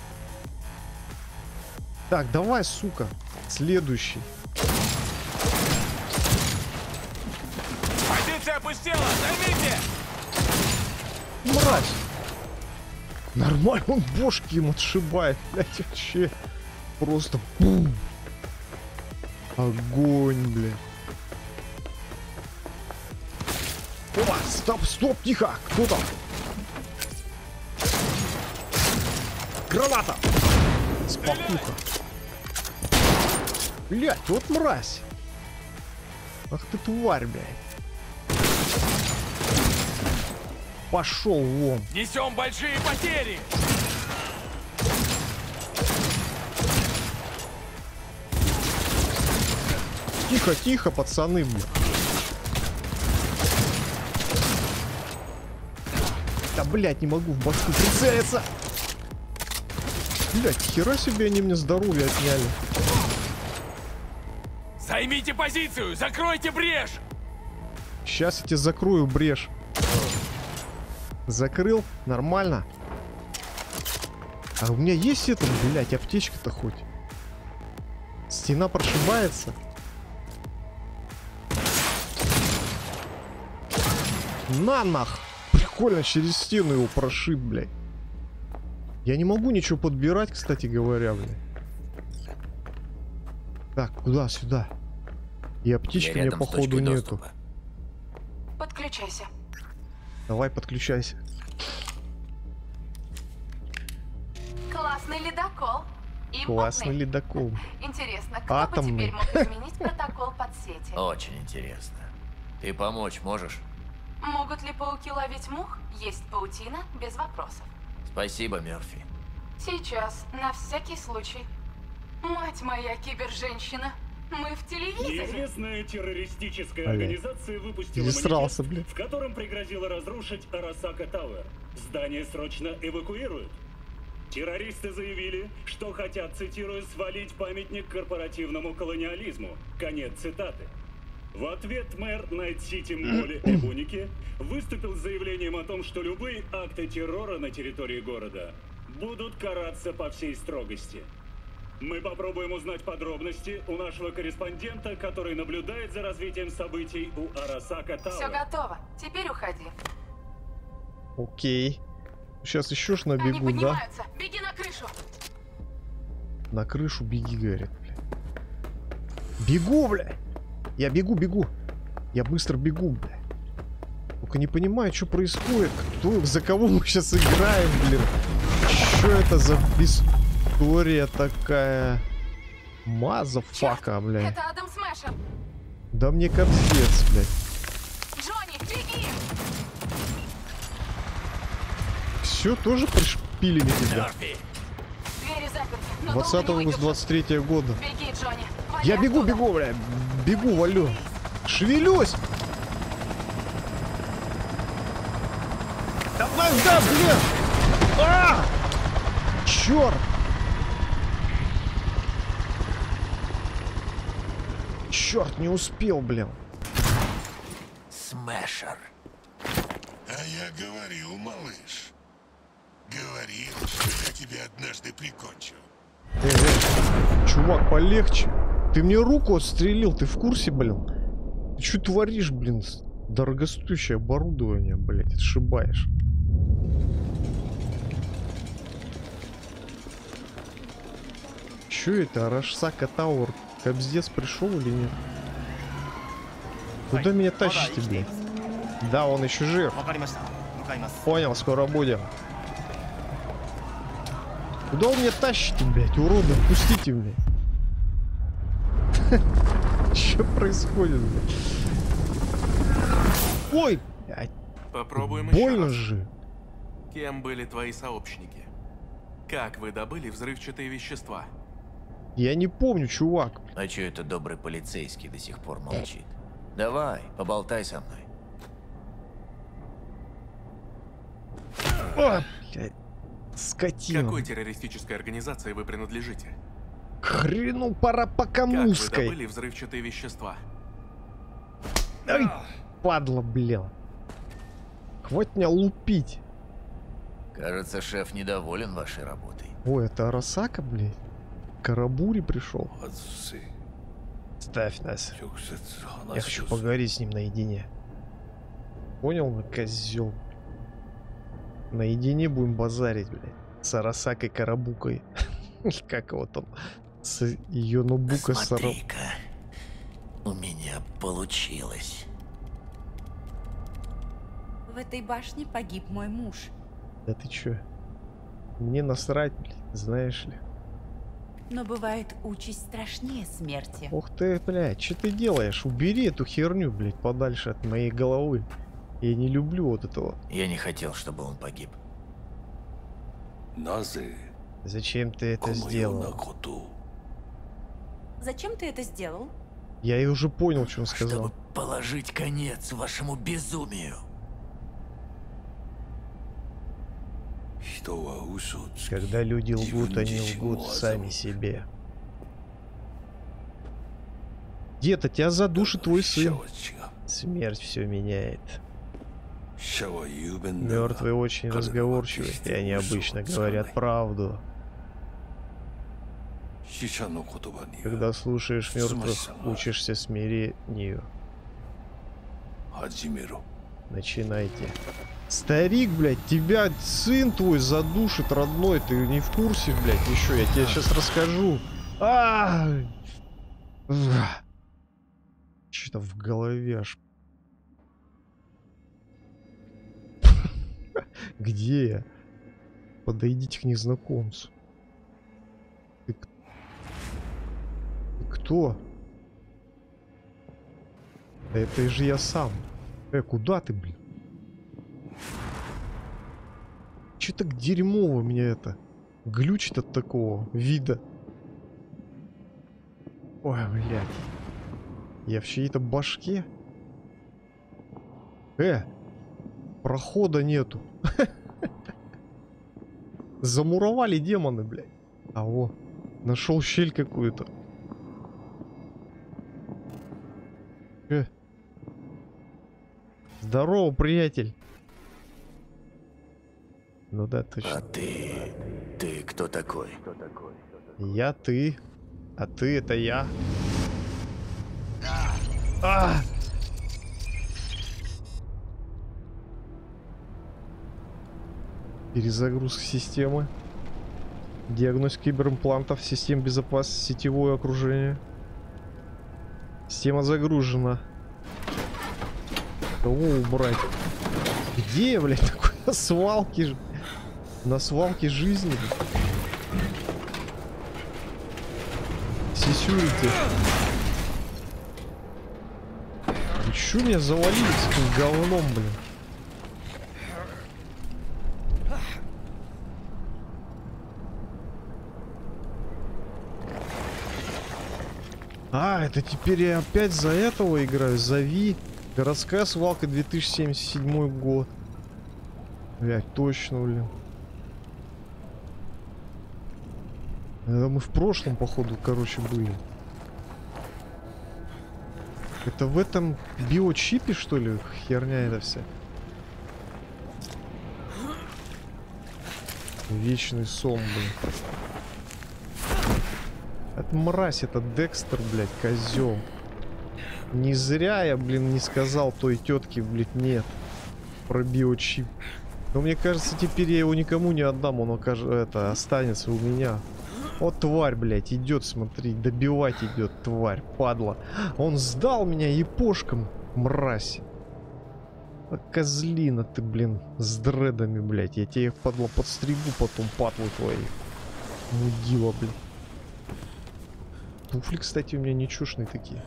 Так, давай, сука. Следующий. Позиция опустела! Займите! Мразь! Нормально, он бошки им отшибает, блядь, вообще. Просто бум! Огонь, блядь. Опа, стоп, стоп, тихо! Кто там? Граната! Спокуха. Блядь, вот мразь. Ах ты тварь, блядь. Пошел вон. Несем большие потери! Тихо, тихо, пацаны, блин. Да, блядь, не могу в башку прицелиться. Блядь, хера себе они мне здоровье отняли. Займите позицию! Закройте брешь! Сейчас я тебе закрою брешь. Закрыл? Нормально. А у меня есть это, блядь, аптечка-то хоть? Стена прошибается. На нах! Прикольно, через стену его прошиб, блядь. Я не могу ничего подбирать, кстати говоря, блядь. Так, куда? Сюда. И аптечки мне походу нету. Подключайся. Давай, подключайся. Классный ледокол. Классный ледокол. Интересно, кто Атомный. бы теперь мог изменить протокол подсети? Очень интересно. Ты помочь можешь? Могут ли пауки ловить мух? Есть паутина, без вопросов. Спасибо, Мерфи. Сейчас, на всякий случай. Мать моя, киберженщина. Мы в телевизоре. Неизвестная террористическая Бля. организация выпустила Не срался, манифест, блядь. в котором пригрозила разрушить Арасака Тауэр. Здание срочно эвакуируют. Террористы заявили, что хотят, цитирую, свалить памятник корпоративному колониализму. Конец цитаты. В ответ мэр Найт-Сити Молли Эбуники выступил с заявлением о том, что любые акты террора на территории города будут караться по всей строгости. Мы попробуем узнать подробности у нашего корреспондента, который наблюдает за развитием событий у Арасака Тауэр. Все готово. Теперь уходи. Окей. Сейчас еще ж Они набегу, да? поднимаются. Беги на крышу. На крышу беги, говорит, бля. Бегу, бля! Я бегу, бегу. Я быстро бегу, бля. Только не понимаю, что происходит. Кто, за кого мы сейчас играем, блин? Что это за история такая? Мазафака, бля. Это Адам Смэшер. Да мне капец, блядь. Джонни, беги! Все, тоже пришпилили тебя. Двери заперты. но двадцатого долго не августа двадцать третьего года. Беги, Джонни. Я бегу, бегу, бля. Бегу, валю. Шевелюсь. Давай, да, блин. А! Черт. Черт, не успел, блин. Смэшер. А я говорил, малыш. Говорил, что я тебя однажды прикончу. Э, э, чувак, полегче. Ты мне руку отстрелил, ты в курсе, блин? Ты что творишь, блин? Дорогостоящее оборудование, блядь, отшибаешь. Чё это? Арасака Тауэр кобздец пришел или нет? Куда меня тащите, блядь? Да, он еще жив. Понял, скоро будем. Куда вы меня тащите, блядь, уроды? Пустите, блядь. Что происходит, блядь? Ой, блядь. Попробуем Больно еще раз. же. Кем были твои сообщники? Как вы добыли взрывчатые вещества? Я не помню, чувак. А чё это добрый полицейский до сих пор молчит? Давай, поболтай со мной. А, блядь. Скотина. Какой террористической организации вы принадлежите? Хрену пора по Как вы коммунской. добыли взрывчатые вещества? Ай, падла, блин. Хватит меня лупить. Кажется, шеф недоволен вашей работой. Ой, это Арасака, блядь. Карабури пришел. Ставь нас. Я хочу поговорить с ним наедине. Понял, на козел. Наедине будем базарить, блядь. С Арасакой Карабукой. Как его там? С ее ноутбука Сара... Смотри-ка, у меня получилось. В этой башне погиб мой муж. Да ты чё? Мне насрать, блядь, знаешь ли. Но бывает участь страшнее смерти. Ух ты, блядь, что ты делаешь? Убери эту херню, блядь, подальше от моей головы. Я не люблю вот этого. Я не хотел, чтобы он погиб. Зачем ты это сделал? Зачем ты это сделал? Я и уже понял, что он сказал. Чтобы положить конец вашему безумию. Когда люди лгут, они лгут сами себе. Где-то тебя задушит твой сын. Смерть все меняет. Мертвые очень разговорчивы, и они обычно говорят правду. Когда слушаешь мертвых, учишься смирению. Начинайте. Старик, блядь, тебя сын твой задушит, родной, ты не в курсе, блядь, еще, я тебе сейчас расскажу. А, что-то в голове аж. Где я? Подойдите к незнакомцу. Ты, ты кто? Да это же я сам. Э, куда ты, блин? Че так дерьмово меня это глючит от такого вида. Ой, блядь. Я в чьей-то башке? Э, прохода нету. Замуровали демоны, блядь. А во, нашел щель какую-то. Э. Здорово, приятель. Ну да, точно. А ты... ты кто такой? Я ты. А ты это я. А! Перезагрузка системы. Диагностика киберимплантов, систем безопасности, сетевое окружение. Система загружена. Кого убрать? Где я, блядь, такой на свалке? На свалке жизни? Сисюрите. Вы чё меня завалили с этим говном, блин? А, это теперь я опять за этого играю, за Ви. Городская свалка, две тысячи семьдесят седьмой год. Блять, точно, блин. Это мы в прошлом, походу, короче, были. Это в этом биочипе, что ли, херня эта вся? Вечный сон, блин. Это мразь, это Декстер, блядь, козел. Не зря я, блин, не сказал той тетке, блядь, нет. Про биочип. Но мне кажется, теперь я его никому не отдам, он окажет, это останется у меня. Вот тварь, блядь, идет, смотри, добивать идет, тварь, падла. Он сдал меня епошкам, мразь. А козлина ты, блин, с дредами, блядь. Я тебе их, падла, подстригу потом, падлу твои. Мудила, блядь. Туфли, кстати, у меня нечушные такие.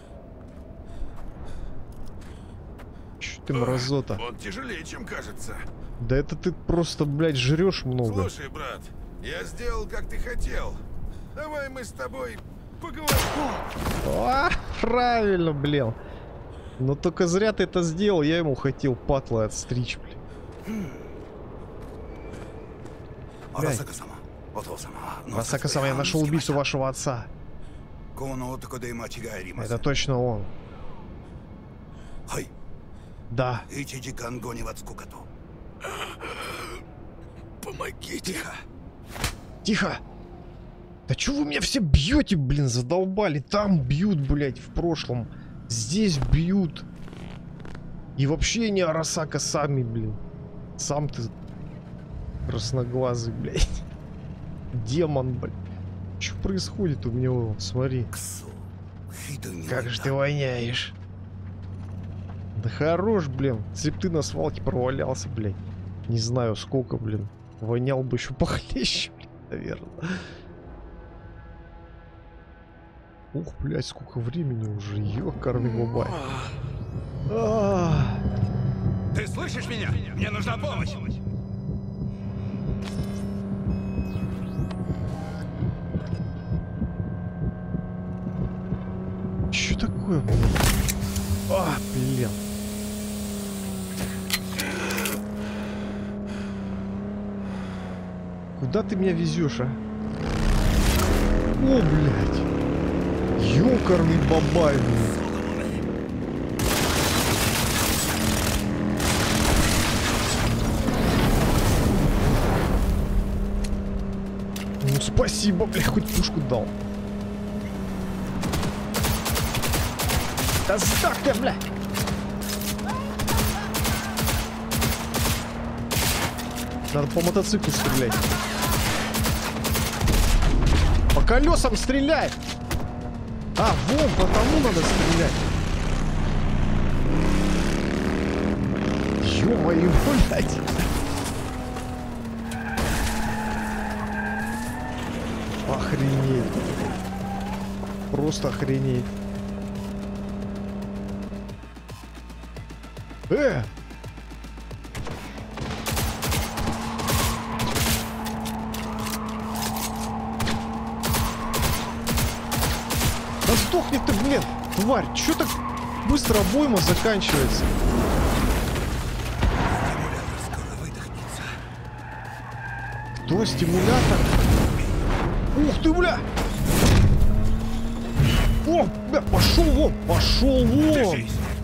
Чё ты, мразота? Он тяжелее, чем кажется. Да это ты просто, блядь, жрешь много. Слушай, брат, я сделал, как ты хотел. Давай мы с тобой поговорим. А, правильно, блин. Но только зря ты это сделал. Я ему хотел патлы отстричь, блин. Арасака-сама, я нашел убийцу вашего отца. Это точно он. Да. Помоги, тихо. Тихо. Да чё вы меня все бьете, блин, задолбали. Там бьют, блядь, в прошлом. Здесь бьют. И вообще не Арасака сами, блин. Сам ты красноглазый, блядь. Демон, блядь. Что происходит у меня? Смотри. Как же ты воняешь. Да хорош, блин. Если б ты на свалке провалялся, блядь. Не знаю сколько, блин. Вонял бы еще похлеще, блин, наверное. Ух, блядь, сколько времени уже. Ёкарный бабай. Ты слышишь меня? Мне нужна помощь. Что такое? такое? А, блин. Куда ты меня везешь, а? О, блядь. Ёкарный бабай, блин. Ну, спасибо, блядь, хоть пушку дал. Да сдох ты, бля! Надо по мотоциклу стрелять. По колесам стрелять! А, вон, по тому надо стрелять. Ё-моё, блядь! Охренеть. Просто охренеть. Э! Да сдохни ты, блин, тварь! Чё так быстро обойма заканчивается? Кто стимулятор? Ух ты, бля! О, бля, пошел вон! Пошел вон!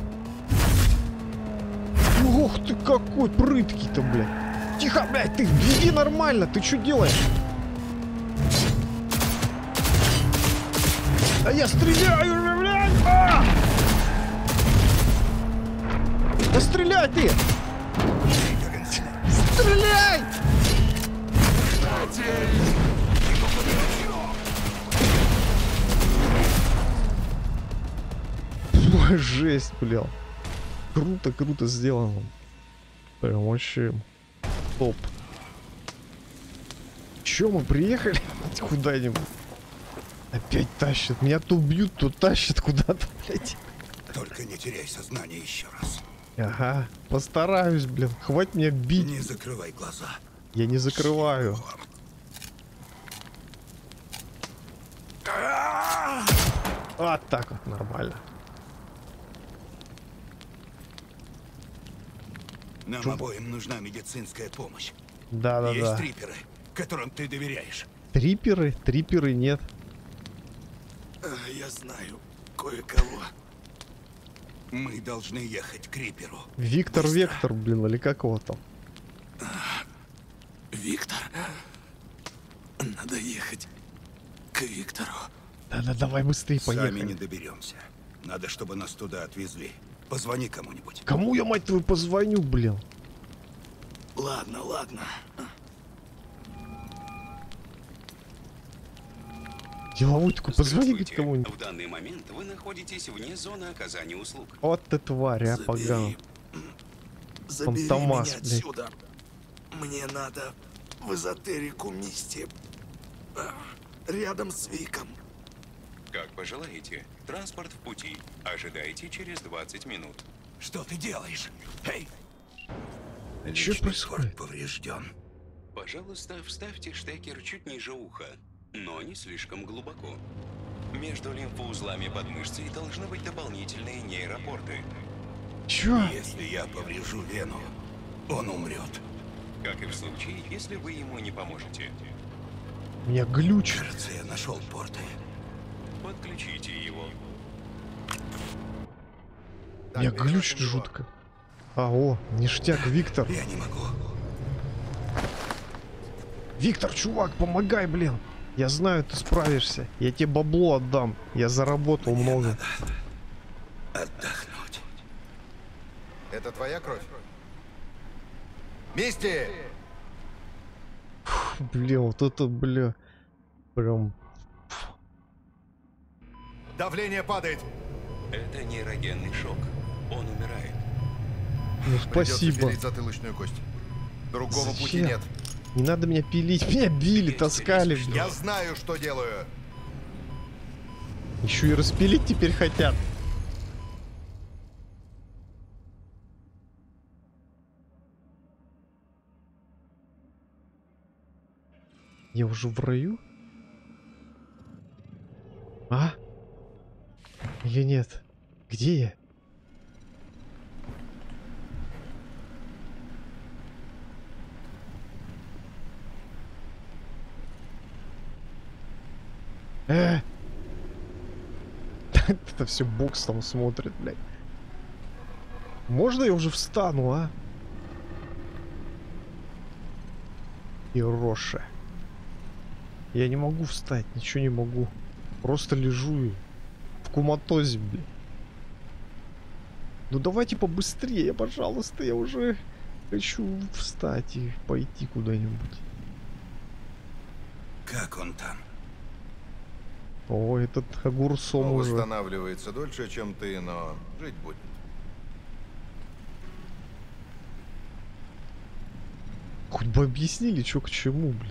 Ох ты какой прыткий-то, блядь! Тихо, блядь, ты беги нормально, ты что делаешь? Да я стреляю же, блядь! А! Да стреляй ты! Стреляй! Ой, жесть, бля. Круто, круто сделано. Прям вообще топ. Чё, мы приехали куда-нибудь? Опять тащат. Меня то бьют, то тащат куда-то, блядь. Только не теряй сознание еще раз. Ага, постараюсь, блин. Хватит меня бить. Не закрывай глаза. Я не закрываю. А, так вот, нормально. Нам Шо? обоим нужна медицинская помощь. Да, да, Есть да. трипперы, которым ты доверяешь. Трипперы? Трипперы нет. Я знаю кое-кого. Мы должны ехать к Риперу. Виктор Быстро. Вектор, блин, или как его там? Виктор? Надо ехать к Виктору. Да-да, давай быстрее, поехали. Сами не доберемся. Надо, чтобы нас туда отвезли. Позвони кому-нибудь. Кому я, мать твою, позвоню, блин? Ладно, ладно. Деловой такой, позвони кому-нибудь. В данный момент вы находитесь вне зоны оказания услуг. Вот ты тварь, а, поганый. Забери Фантомас, меня отсюда. Мне надо в эзотерику Мисти. Рядом с Виком. Как пожелаете. Транспорт в пути. Ожидайте через двадцать минут. Что ты делаешь? Эй! Что происходит? Поврежден. Пожалуйста, вставьте штекер чуть ниже уха, но не слишком глубоко. Между лимфоузлами под мышцей должны быть дополнительные нейропорты. Чё? Если я поврежу вену, он умрет. Как и в случае, если вы ему не поможете. У меня глюч. Кажется, я нашел порты. Подключите его. У меня глючит жутко. А, о, ништяк, Виктор. Я не могу. Виктор, чувак, помогай, блин. Я знаю, ты справишься. Я тебе бабло отдам. Я заработал Мне много. Отдохнуть. Это твоя кровь? Мисти! Фу, блин, вот это, бля. Прям... Давление падает. Это нейрогенный шок. Он умирает. Ну, спасибо. Придется затылочную кость. Другого Зачем? пути нет. Не надо меня пилить. Меня били, таскали. Я знаю, что делаю. Еще и распилить теперь хотят. Я уже в раю? А? Или нет? Где я? Э! Это все бокс там смотрит, блядь. Можно я уже встану, а? И Роша. Я не могу встать, ничего не могу. Просто лежу и в коматозе, блядь. Ну давайте побыстрее, пожалуйста, я уже хочу встать и пойти куда-нибудь. Как он там? О, этот огурцом Он уже. восстанавливается дольше, чем ты, но жить будет. Хоть бы объяснили, что к чему, блин.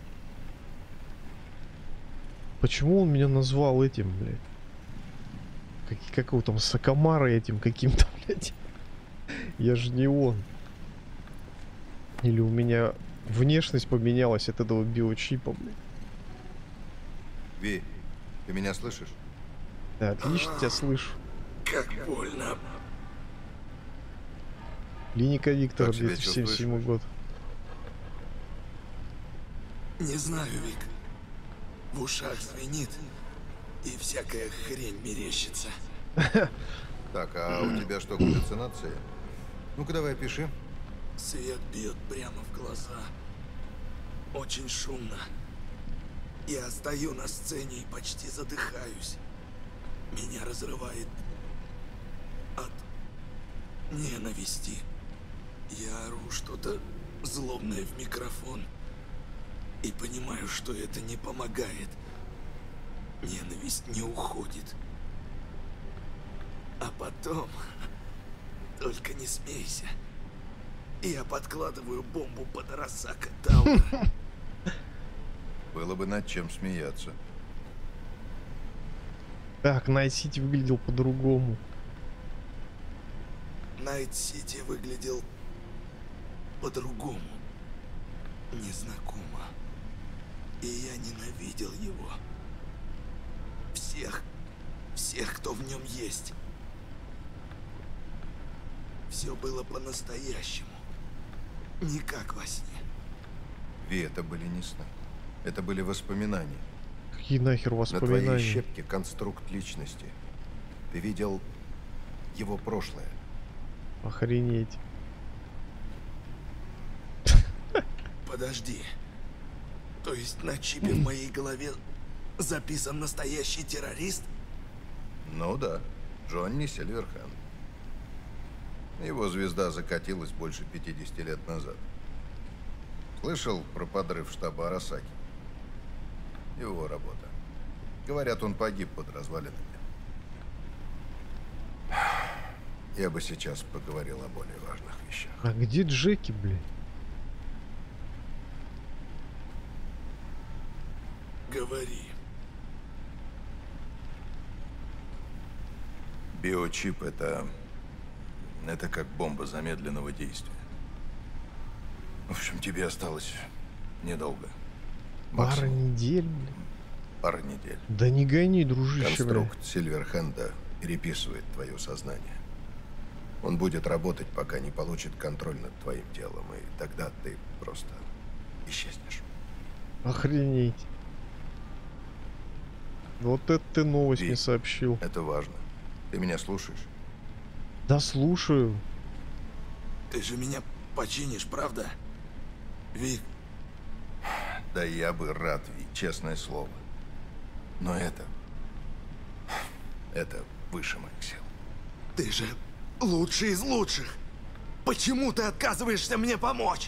Почему он меня назвал этим, блядь? Как, как его там, Сакамара этим каким-то, блядь? Я же не он. Или у меня внешность поменялась от этого биочипа, блядь? Ви, ты меня слышишь? Да, отлично тебя слышу. Как больно. Клиника Виктора, Как себя две тысячи семьдесят седьмой год. Не знаю, Вик. В ушах звенит, и всякая хрень мерещится. Так, а у тебя что, галлюцинации? Ну-ка давай пиши. Свет бьет прямо в глаза. Очень шумно. Я стою на сцене и почти задыхаюсь. Меня разрывает от ненависти. Я ору что-то злобное в микрофон. И понимаю, что это не помогает. Ненависть не уходит. А потом... Только не смейся. Я подкладываю бомбу под Арасака Тауэр. Было бы над чем смеяться. Так, Найт-Сити выглядел по-другому. Найт-Сити выглядел по-другому. Незнакомо. И я ненавидел его. Всех, всех, кто в нем есть. Все было по-настоящему. Не как во сне. Ви, это были не сны. Это были воспоминания. Какие нахер На твоей воспоминания? щепке конструкт личности. Ты видел его прошлое. Охренеть. Подожди. То есть на чипе в моей голове записан настоящий террорист? Ну да, Джонни Сильверханд. Его звезда закатилась больше пятидесяти лет назад. Слышал про подрыв штаба Арасаки? Его работа. Говорят, он погиб под развалинами. Я бы сейчас поговорил о более важных вещах. А где Джеки, блин? Говори. Биочип — это... Это как бомба замедленного действия. В общем, тебе осталось недолго. Пара Максимум недель, блин. пара недель. Да не гони, дружище, блин. Конструкт Сильверхенда переписывает твое сознание. Он будет работать, пока не получит контроль над твоим телом, и тогда ты просто исчезнешь. Охренеть. Вот это ты новость Ви, мне сообщил. Это важно. Ты меня слушаешь? Да слушаю. Ты же меня починишь, правда? Вик. Да я бы рад, Ви, честное слово. Но это... Это выше моих сил. Ты же лучший из лучших. Почему ты отказываешься мне помочь?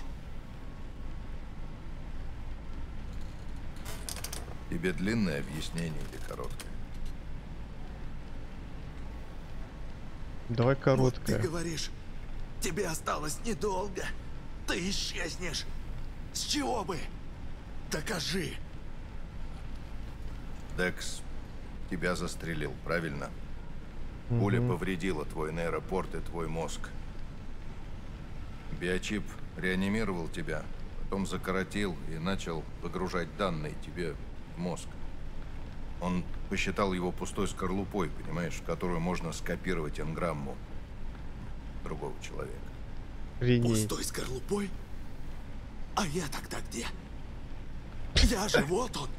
Тебе длинное объяснение или короткое? Давай Вот короткое. ты говоришь, тебе осталось недолго. Ты исчезнешь. С чего бы? Докажи. Декс тебя застрелил, правильно? Пуля Мгм. повредила твой нейропорт и твой мозг. Биочип реанимировал тебя, потом закоротил и начал выгружать данные тебе в мозг. Он Посчитал его пустой скорлупой, понимаешь, в которую можно скопировать энграмму другого человека. Охренеть. Пустой скорлупой? А я тогда где? Я же вот он.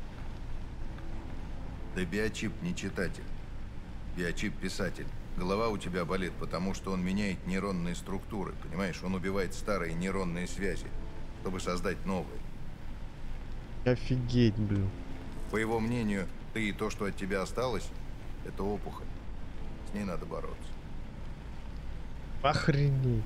Да биочип не читатель. Биочип писатель. Голова у тебя болит, потому что он меняет нейронные структуры, понимаешь? Он убивает старые нейронные связи, чтобы создать новые. Офигеть, блин. По его мнению, ты и то, что от тебя осталось, это опухоль. С ней надо бороться. Охренеть.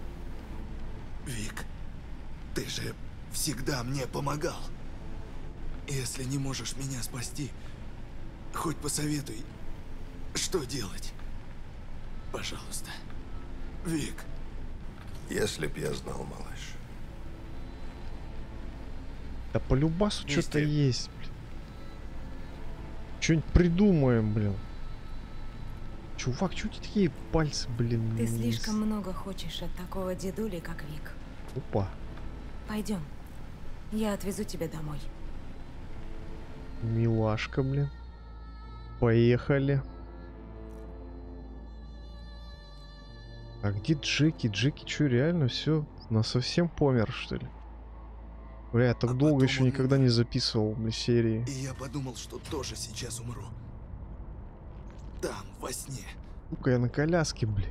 Вик, ты же всегда мне помогал. Если не можешь меня спасти, хоть посоветуй, что делать. Пожалуйста. Вик. Если б я знал, малыш. Да по любасу что-то есть, блин. Что-нибудь придумаем, блин. Чувак, что у тебя такие пальцы, блин? Ты не слишком много хочешь от такого дедули, как Вик. Опа. Пойдем. Я отвезу тебя домой. Милашка, блин. Поехали. А где Джеки? Джеки что, реально все? На совсем помер, что ли? Бля, я так А долго еще он... никогда не записывал, бля, серии. И я подумал, что тоже сейчас умру. Там, во сне. Сука, я на коляске, бля.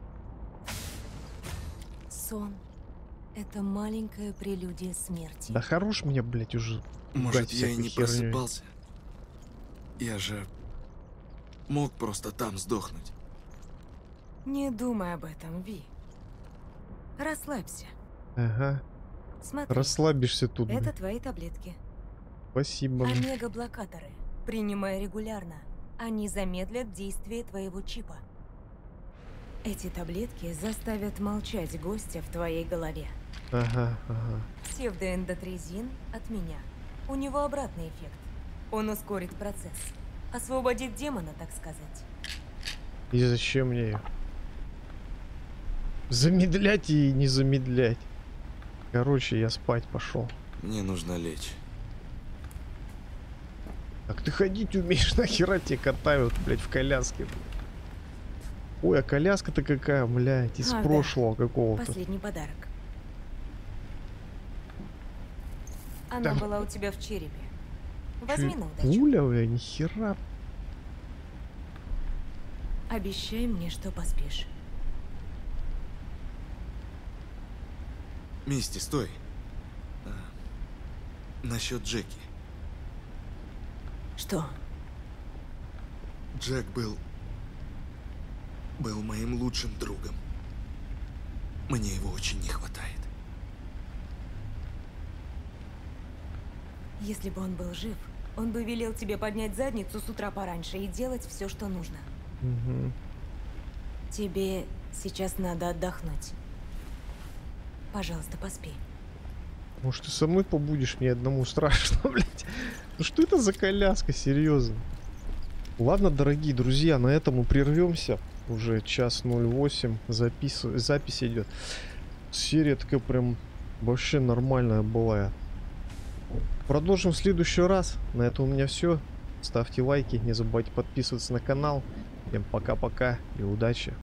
Сон — это маленькая прелюдия смерти. Да хорош меня, блядь, уже. Может, я и не херней. просыпался? Я же мог просто там сдохнуть. Не думай об этом, Ви. Расслабься. Ага. Смотри. Расслабишься тут. Это бля. твои таблетки. Спасибо. бля. Омега-блокаторы. Принимай регулярно. Они замедлят действие твоего чипа. Эти таблетки заставят молчать гостя в твоей голове. Ага, ага. Псевдоэндотрезин от меня. У него обратный эффект. Он ускорит процесс. Освободит демона, так сказать. И зачем мне ее? Замедлять и не замедлять. Короче, я спать пошел. Мне нужно лечь. Так ты ходить умеешь, нахера тебя катают, блядь, в коляске. Ой, а коляска-то какая, блядь, из А, прошлого да. какого-то. Последний подарок. Она Там- была у тебя в черепе. Возьми на удачу. Пуля, бля, нихера. Обещай мне, что поспишь. Мисти, стой. А, насчет Джеки. Что? Джек был... был моим лучшим другом. Мне его очень не хватает. Если бы он был жив, он бы велел тебе поднять задницу с утра пораньше и делать все, что нужно. Угу. Тебе сейчас надо отдохнуть. Пожалуйста, поспи. Может, ты со мной побудешь? Мне одному страшно, блядь. Ну что это за коляска, серьезно? Ладно, дорогие друзья, на этом мы прервемся. Уже час ноль восемь. Запис... Запись идет. Серия такая прям вообще нормальная была. Продолжим в следующий раз. На этом у меня все. Ставьте лайки, не забывайте подписываться на канал. Всем пока-пока и удачи.